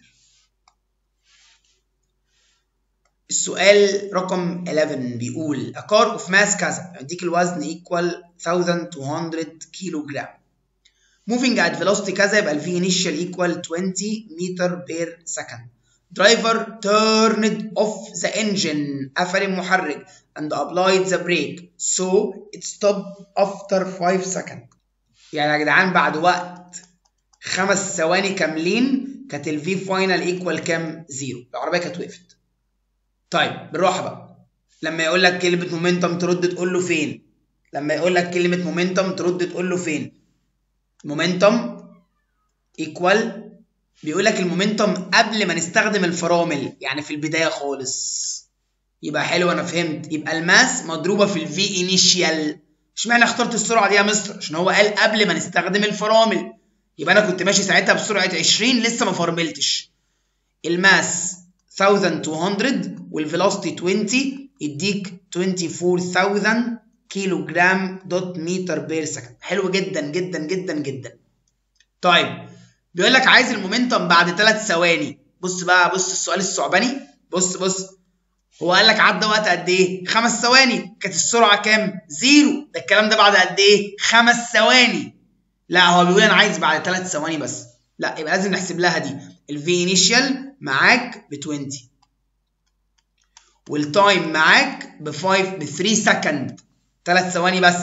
السؤال رقم 11 بيقول a car of mass كذا، يديك الوزن equal 1200 كيلو جرام moving at velocity كذا، يبقى ال V initial equal 20 متر بير سكند. driver turned off the engine، قفل المحرك and applied the brake so it stopped after 5 seconds. يعني يا جدعان بعد وقت 5 ثواني كاملين كانت ال V final equal كام؟ 0. العربية كانت وقفت. طيب بالراحة بقى. لما يقول لك كلمة مومنتم ترد تقول له فين؟ لما يقول لك كلمة مومنتم ترد تقول له فين؟ مومنتم ايكوال، بيقول لك المومنتم قبل ما نستخدم الفرامل، يعني في البداية خالص. يبقى حلو أنا فهمت. يبقى الماس مضروبة في الفي انيشيال. اشمعنى اخترت السرعة دي يا مستر؟ عشان هو قال قبل ما نستخدم الفرامل. يبقى أنا كنت ماشي ساعتها بسرعة 20 لسه ما فرملتش. الماس 1200 والفيلوسيتي 20 يديك 24000 كيلو جرام دوت متر بير سكند. حلو جدا جدا جدا جدا. طيب بيقول لك عايز المومنتم بعد 3 ثواني. بص بقى، بص السؤال الثعباني. بص هو قال لك عدى وقت قد ايه؟ 5 ثواني. كانت السرعه كام؟ 0. ده الكلام ده بعد قد ايه؟ 5 ثواني. لا هو بيقول انا عايز بعد 3 ثواني بس. لا يبقى لازم نحسب لها دي. الفي انيشال معاك ب 20 والتايم معاك ب 3 سكند، 3 ثواني بس.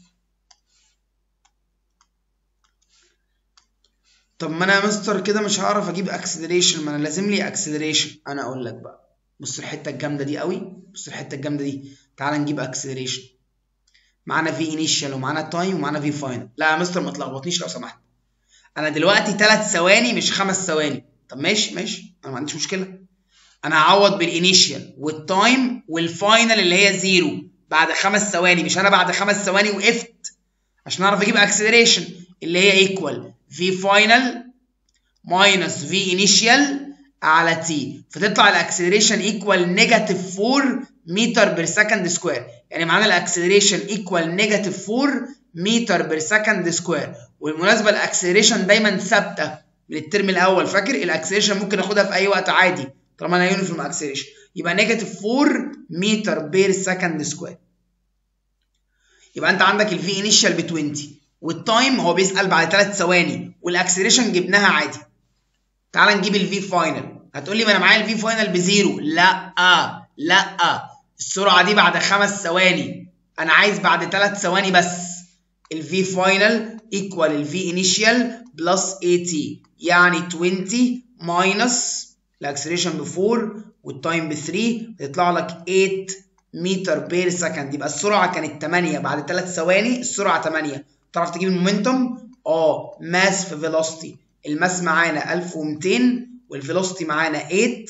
طب ما انا يا مستر كده مش هعرف اجيب اكسلريشن، ما انا لازم لي اكسلريشن. انا اقول لك بقى، بص الحته الجامده دي قوي، بص الحته الجامده دي. تعال نجيب اكسلريشن. معانا في انيشال ومعانا تايم ومعانا في فاينل. لا يا مستر ما تلخبطنيش لو سمحت. انا دلوقتي 3 ثواني مش 5 ثواني. طب ماشي انا ما عنديش مشكله. انا هعوض بالانيشال والتايم والفاينل اللي هي 0 بعد 5 ثواني. مش انا بعد 5 ثواني وقفت عشان اعرف اجيب اكسلريشن اللي هي ايكوال في فاينل ماينس في انيشال على تي، فتطلع الاكسلريشن ايكوال نيجاتيف 4 متر بير سكند سكوير. يعني معانا الاكسلريشن ايكوال نيجاتيف 4 متر بير سكند سكوير. والمناسبه الاكسلريشن دايما ثابته من الترم الاول، فاكر؟ الاكسلريشن ممكن اخدها في اي وقت عادي طالما انا يونيفورم اكسلريشن. يبقى نيجاتيف 4 متر بير سكند سكوير. يبقى انت عندك الفي انيشال ب 20 والتايم هو بيسال بعد 3 ثواني والاكسلريشن جبناها عادي. تعال نجيب الفي فاينل. هتقول لي ما انا معايا الفي فاينل بزيرو. لا السرعه دي بعد 5 ثواني، انا عايز بعد 3 ثواني بس. الفي فاينل ايكوال الفي انيشال بلس اي تي، يعني 20 ماينس الاكسلريشن ب 4 والتايم ب 3 يطلع لك 8 متر بير سكند. يبقى السرعه كانت 8 بعد 3 ثواني السرعه 8. تعرف تجيب المومنتوم؟ ماس في فيلوسيتي. الماس معانا 1200 والفيلوسيتي معانا 8،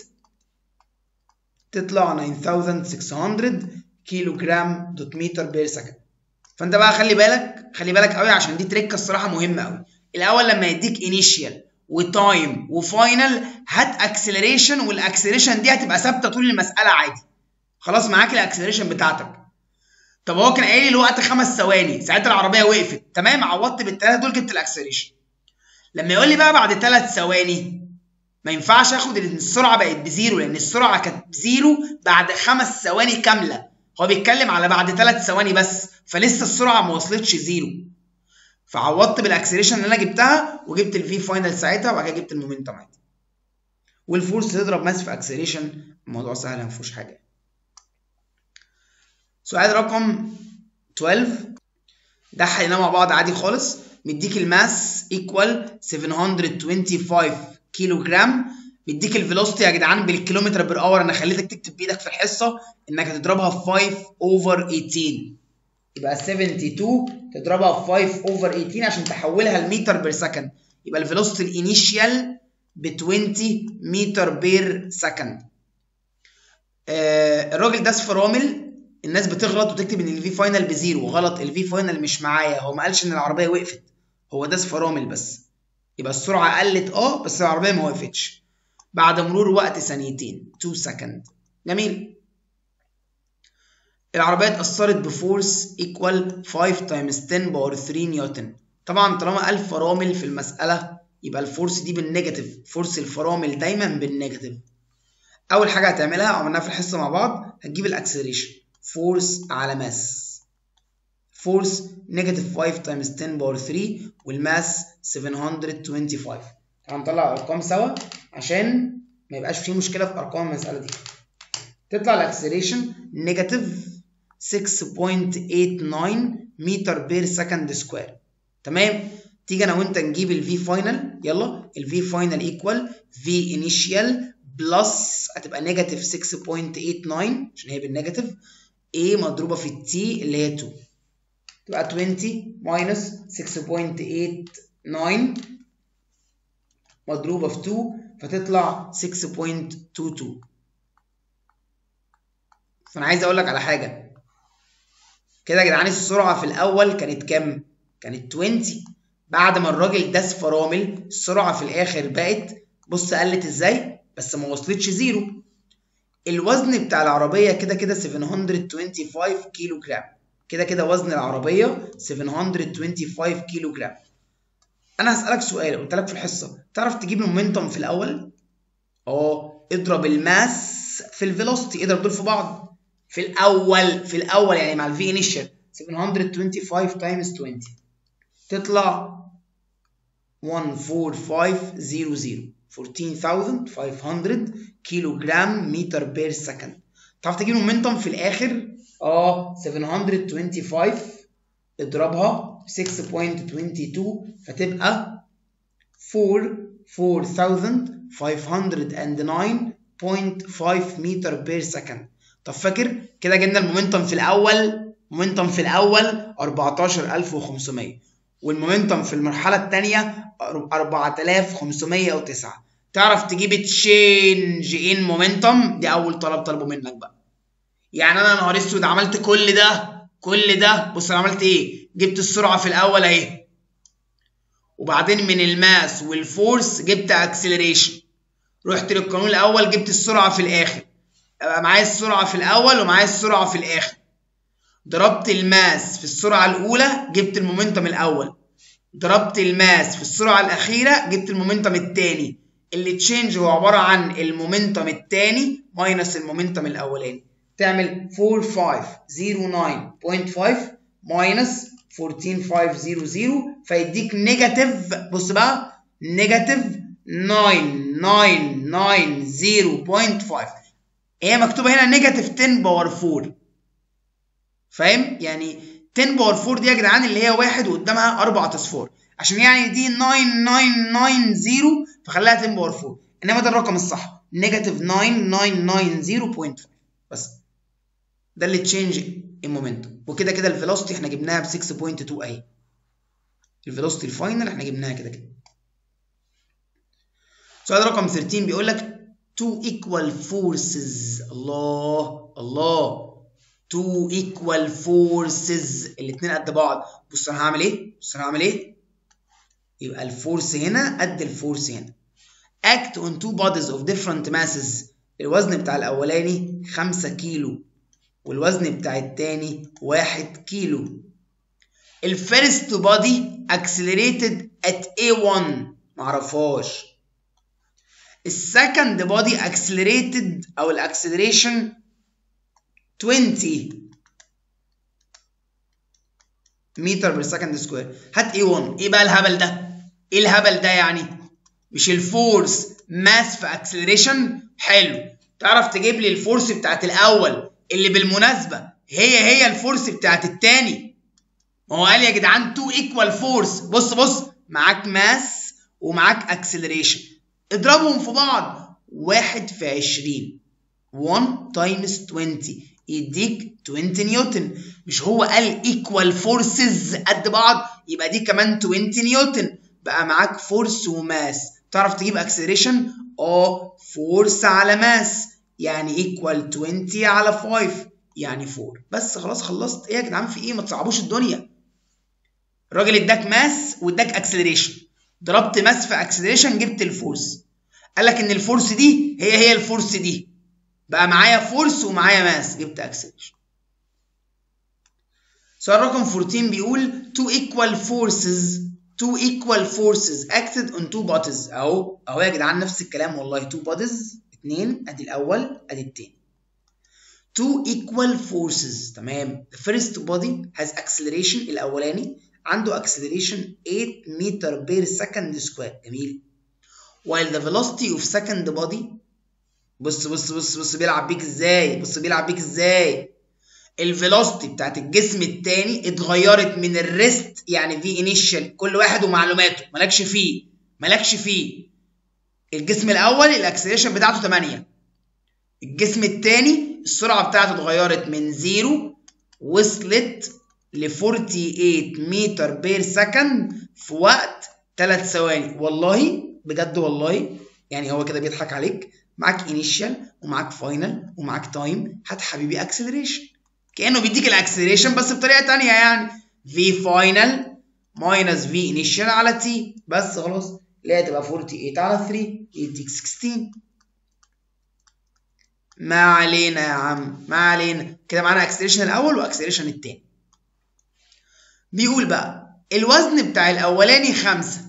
تطلع 9600 كيلو جرام دوت متر بير سكند. فانت بقى خلي بالك قوي عشان دي تريكه الصراحه مهمه قوي. الاول لما يديك انيشيال وتايم وفاينل هات اكسلريشن، والاكسلريشن دي هتبقى ثابته طول المساله عادي. خلاص معاك الاكسلريشن بتاعتك. طب هو كان قايل لي الوقت 5 ثواني، ساعتها العربيه وقفت، تمام، عوضت بالثلاثه دول جبت الاكسلريشن. لما يقول لي بقى بعد 3 ثواني، ما ينفعش اخد ان السرعه بقت بزيرو، لان السرعه كانت بزيرو بعد 5 ثواني كامله، هو بيتكلم على بعد 3 ثواني بس، فلسه السرعه ما وصلتش زيرو. فعوضت بالاكسلريشن اللي انا جبتها وجبت الفي فاينل ساعتها، وبعد كده جبت المومنتم عادي. والفورس تضرب ماس في اكسلريشن، الموضوع سهل ما فيهوش حاجه. سؤال رقم 12 ده حليناه مع بعض عادي خالص. مديك الماس ايكوال 725 كيلو جرام، مديك الفيلوسيتي يا جدعان بالكيلومتر بير اور، انا خليتك تكتب بايدك في الحصه انك هتضربها في 5 اوفر 18، يبقى 72 تضربها في 5 اوفر 18 عشان تحولها لمتر بير سكند، يبقى الفيلوسيتي الانيشيال ب 20 متر بير سكند. الراجل ده فرامل، الناس بتغلط وتكتب ان الفي فاينل بزيرو، غلط، الفي فاينل مش معايا، هو ما قالش ان العربيه وقفت، هو داس فرامل بس، يبقى السرعه قلت بس العربيه ما وقفتش بعد مرور وقت ثانيتين 2 سكند. جميل. العربيه اتاثرت بفورس ايكوال 5 تايمز 10 باور 3 نيوتن. طبعا طالما قال فرامل في المساله يبقى الفورس دي بالنيجاتيف، فورس الفرامل دايما بالنيجاتيف. اول حاجه هتعملها عملناها في الحصه مع بعض، هتجيب الاكسلريشن فورس على ماس، فورس نيجاتيف 5 تايمز 10 باور 3 والماس 725. هنطلع الارقام سوا عشان ما يبقاش فيه مشكله في ارقام المساله دي. تطلع الاكسلريشن نيجاتيف 6.89 متر بير سكند سكوير. تمام. تيجي انا وانت نجيب الفي فاينل، يلا الفي فاينل ايكوال في انيشيال بلس هتبقى نيجاتيف 6.89 عشان هي بالنيجاتيف، A مضروبه في التي اللي هي 2 تبقى 20 ماينس 6.89 مضروبه في 2 فتطلع 6.22. فانا عايز اقول لك على حاجه كده يا جدعان، السرعه في الاول كانت كام؟ كانت 20. بعد ما الراجل داس فرامل السرعه في الاخر بقت، بص قلت ازاي بس ما وصلتش زيرو. الوزن بتاع العربيه كده كده 725 كيلو جرام، كده كده وزن العربيه 725 كيلو جرام. انا هسالك سؤال، قلت لك في الحصه تعرف تجيب المومنتم في الاول؟ اضرب الماس في الفيلوسيتي، اضرب دول في بعض في الاول يعني مع الفي انيشال 725 تايمز 20 تطلع 14500 14500 كيلو جرام متر بير سكند. تعرف تجيب المومنتم في الاخر 725 اضربها 6.22 فتبقى 4509.5 متر بير سكند. طب فاكر كده جبنا المومنتم في الاول، مومنتم في الاول 14500 والمومنتم في المرحله الثانيه 4509. تعرف تجيب تشينج ان مومنتم؟ دي اول طلبه منك بقى. يعني انا نهار اسود عملت كل ده بص انا عملت ايه؟ جبت السرعه في الاول اهي، وبعدين من الماس والفورس جبت اكسلريشن، رحت للقانون الاول جبت السرعه في الاخر، يبقى معايا السرعه في الاول ومعايا السرعه في الاخر، ضربت الماس في السرعه الاولى جبت المومنتم الاول، ضربت الماس في السرعه الاخيره جبت المومنتم الثاني. اللي تشينج هو عباره عن المومنتم الثاني ماينس المومنتم الاولاني، تعمل 4509.5 ماينس 14500 فيديك نيجاتيف، بص بقى نيجاتيف 9990.5. هي مكتوبه هنا نيجاتيف 10 باور 4، فاهم؟ يعني 10 باور 4 دي يا جدعان اللي هي واحد وقدامها 4 اصفار، عشان يعني دي 9990 فخليها 10 باور 4، انما ده الرقم الصح نيجاتيف 9990.5 بس. ده اللي تشينج المومنتوم. وكده كده الفيلوسيتي احنا جبناها ب 6.2 اهي، الفيلوسيتي الفاينل احنا جبناها كده كده. سؤال رقم 13 بيقول لك two equal forces، الله two equal forces الاثنين قد بعض. بص انا هعمل ايه؟ يبقى الفورس هنا قد الفورس هنا. act on two bodies of different masses، الوزن بتاع الاولاني 5 كيلو والوزن بتاع التاني 1 كيلو. الفيرست بودي accelerated at A1 معرفهاش. السكند بودي accelerated او الاكسلريشن 20 متر بير سكند سكوير. هات A1. ايه بقى الهبل ده؟ ايه الهبل ده يعني؟ مش الفورس ماس في اكسلريشن؟ حلو. تعرف تجيب لي الفورس بتاعت الاول اللي بالمناسبه هي الفورس بتاعت التاني؟ ما هو قال يا جدعان 2 ايكوال فورس. بص معاك ماس ومعاك اكسلريشن، اضربهم في بعض. 1 في 20 1 تايمز 20 يديك 20 نيوتن. مش هو قال ايكوال فورسز قد بعض؟ يبقى دي كمان 20 نيوتن. بقى معاك فورس وماس. تعرف تجيب اكسلريشن؟ فورس على ماس يعني ايكوال 20 على 5 يعني 4. بس خلاص خلصت. ايه يا جدعان في ايه؟ ما تصعبوش الدنيا. الراجل اداك ماس واداك اكسلريشن، ضربت ماس في اكسلريشن جبت الفورس. قال لك ان الفورس دي هي الفورس دي، بقى معايا فورس ومعايا ماس جبت اكسلريشن. سؤال رقم 14 بيقول two equal forces acted on two bodies. اهو يا جدعان نفس الكلام والله. two bodies 2 ادي الاول ادي التاني. two equal forces تمام. the first body has acceleration الاولاني عنده acceleration 8 متر بير سكند سكوير. جميل. while the velocity of second body بص بيلعب بيك ازاي. الفيلوسيتي بتاعت الجسم التاني اتغيرت من الريست يعني في انيشال، كل واحد ومعلوماته مالكش فيه. الجسم الاول الاكسلريشن بتاعته 8، الجسم التاني السرعه بتاعته اتغيرت من 0 وصلت ل 48 متر بير سكند في وقت 3 ثواني. والله بجد والله يعني هو كده بيضحك عليك. معاك انيشال ومعاك فاينل ومعاك تايم. هات حبيبي اكسلريشن. كانه بيديك الاكسلريشن بس بطريقه ثانيه يعني في فاينل ماينس في انيشال على تي. بس خلاص اللي هي تبقى 48 على 3 يديك 16. ما علينا يا عم ما علينا. كده معانا اكسلريشن الاول واكسلريشن الثاني. بيقول بقى الوزن بتاع الاولاني 5.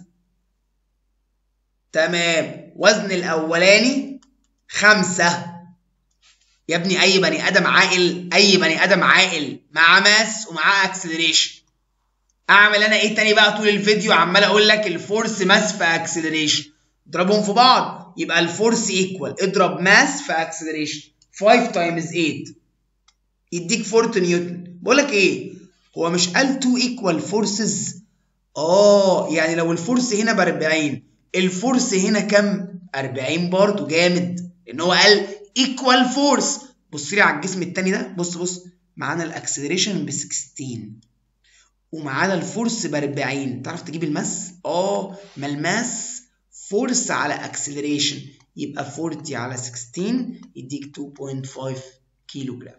تمام. وزن الاولاني 5 يا ابني. اي بني ادم عاقل مع ماس ومعاه اكسلريشن. اعمل انا ايه تاني بقى طول الفيديو؟ عمال اقول لك الفورس ماس في اكسلريشن، اضربهم في بعض يبقى الفورس ايكوال اضرب ماس في اكسلريشن 5 تايمز 8 يديك 40 نيوتن. بقول لك ايه، هو مش قال 2 ايكوال فورسز؟ يعني لو الفورس هنا ب 40 الفورس هنا كام؟ 40 برضه. جامد ان هو قال ايكوال فورس. بص لي على الجسم التاني ده. بص معانا الاكسلريشن ب 16 ومعانا الفورس ب 40. تعرف تجيب الماس؟ ما الماس فورس على اكسلريشن يبقى 40 على 16 يديك 2.5 كيلو جرام.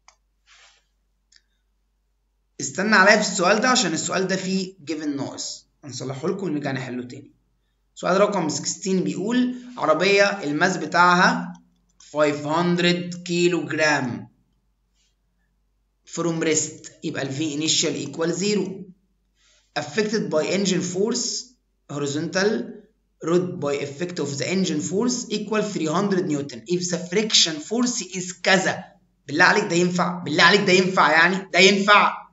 استنى عليا في السؤال ده عشان السؤال ده فيه جيفن ناقص، هنصلحه لكم ونرجع نحله تاني. سؤال رقم 16 بيقول عربية الماس بتاعها 500 كيلو جرام from rest يبقى ال V initial equal 0. affected by engine force horizontal rod by effect of the engine force equal 300 نيوتن if the friction force is كذا. بالله عليك ده ينفع؟ يعني ده ينفع؟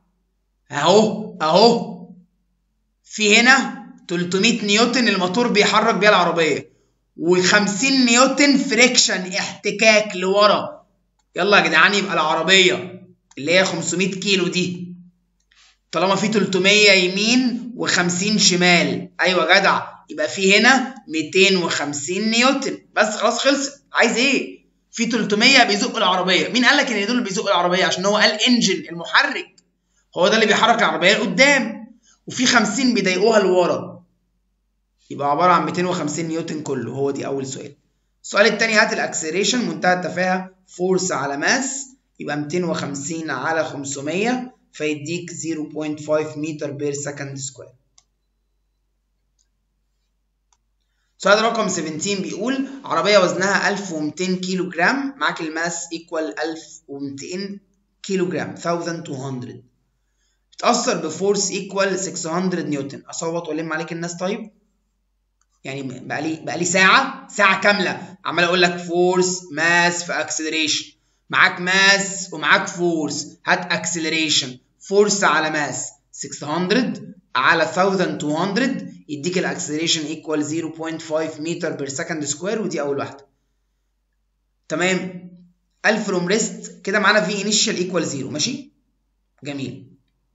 اهو في هنا 300 نيوتن الموتور بيحرك بيها العربيه و50 نيوتن فريكشن احتكاك لورا. يلا يا جدعان يبقى العربيه اللي هي 500 كيلو دي طالما في 300 يمين و50 شمال، ايوه جدع، يبقى في هنا 250 نيوتن. بس خلاص خلصت. عايز ايه؟ في 300 بيزق العربيه. مين قال لك ان دول بيزقوا العربيه؟ عشان هو قال انجن المحرك هو ده اللي بيحرك العربيه لقدام، وفي 50 بيضايقوها لورا، يبقى عباره عن 250 نيوتن كله. هو دي اول سؤال. السؤال الثاني هات الاكسلريشن منتهى التفاهه فورس على ماس يبقى 250 على 500 فيديك 0.5 متر بير سكند سكوير. سؤال رقم 17 بيقول عربيه وزنها 1200 كيلو جرام معاك الماس ايكوال 1200 كيلو جرام 1200 بتأثر بفورس ايكوال 600 نيوتن. اصوت والم عليك الناس طيب؟ يعني بقالي ساعة كاملة عمال اقول لك فورس ماس في اكسلريشن. معاك ماس ومعاك فورس، هات اكسلريشن. فورس على ماس 600 على 1200 يديك الاكسلريشن ايكوال 0.5 متر بير سكند سكوير، ودي اول واحدة. تمام. 1000 فروم ريست كده معانا في انيشال ايكوال 0. ماشي جميل.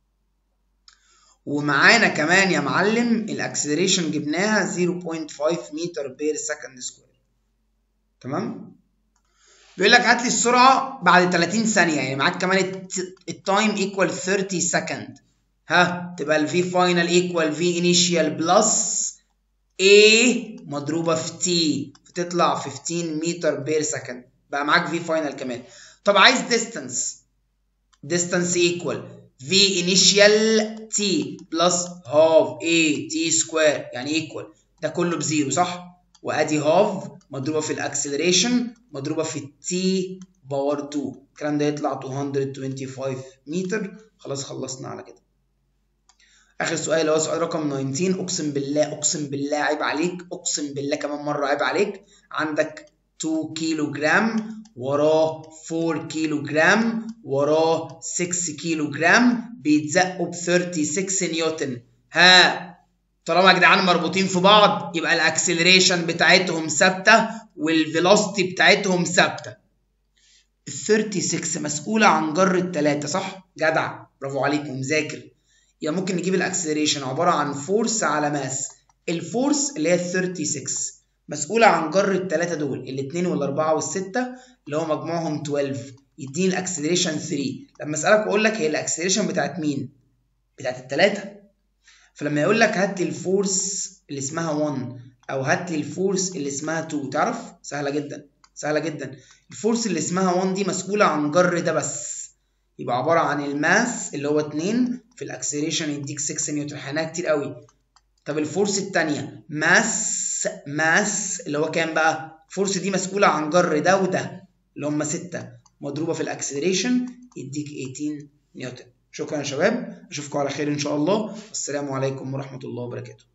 ومعانا كمان يا معلم الاكسلريشن جبناها 0.5 متر بير سكند سكوير. تمام. بيقول لك هات لي السرعه بعد 30 ثانيه، يعني معاك كمان التايم ايكوال 30 سكند. ها تبقى الفي فاينل ايكوال في انيشال بلس اي مضروبه في تي، فتطلع 15 متر بير سكند. بقى معاك في فاينل كمان. طب عايز distance equal v initial t plus half a t square، يعني equal ده كله بزيرو صح؟ وادي half مضروبه في الاكسلريشن مضروبه في t باور 2، الكلام ده يطلع 225 متر. خلاص خلصنا على كده. اخر سؤال هو سؤال رقم 19. اقسم بالله عيب عليك، اقسم بالله كمان مره عيب عليك. عندك 2 كيلو جرام وراه 4 كيلو جرام وراه 6 كيلو جرام بيتزقوا ب 36 نيوتن. ها طالما يا جدعان مربوطين في بعض يبقى الاكسلريشن بتاعتهم ثابته والفيلوسيتي بتاعتهم ثابته. ال 36 مسؤوله عن جر الثلاثه صح؟ جدع برافو عليك ومذاكر. يبقى ممكن نجيب الاكسلريشن عباره عن فورس على ماس. الفورس اللي هي 36 مسؤوله عن جر الثلاثه دول، الاثنين والاربعه والسته اللي هو مجموعهم 12، يديني الاكسلريشن 3. لما اسالك واقول لك هي الاكسلريشن بتاعت مين؟ بتاعت الثلاثه. فلما يقول لك هات لي الفورس اللي اسمها 1 او هات لي الفورس اللي اسمها 2، تعرف سهله جدا سهله جدا. الفورس اللي اسمها 1 دي مسؤوله عن جر ده بس، يبقى عباره عن الماس اللي هو 2 في الاكسلريشن يديك 6 نيوتن، حناها كتير قوي. طب الفورس الثانيه ماس اللي هو كام بقى؟ الفورس دي مسؤوله عن جر ده وده اللي هم 6 مضروبه في الاكسلريشن يديك 18 نيوتن. شكرا يا شباب، اشوفكم على خير ان شاء الله، والسلام عليكم ورحمه الله وبركاته.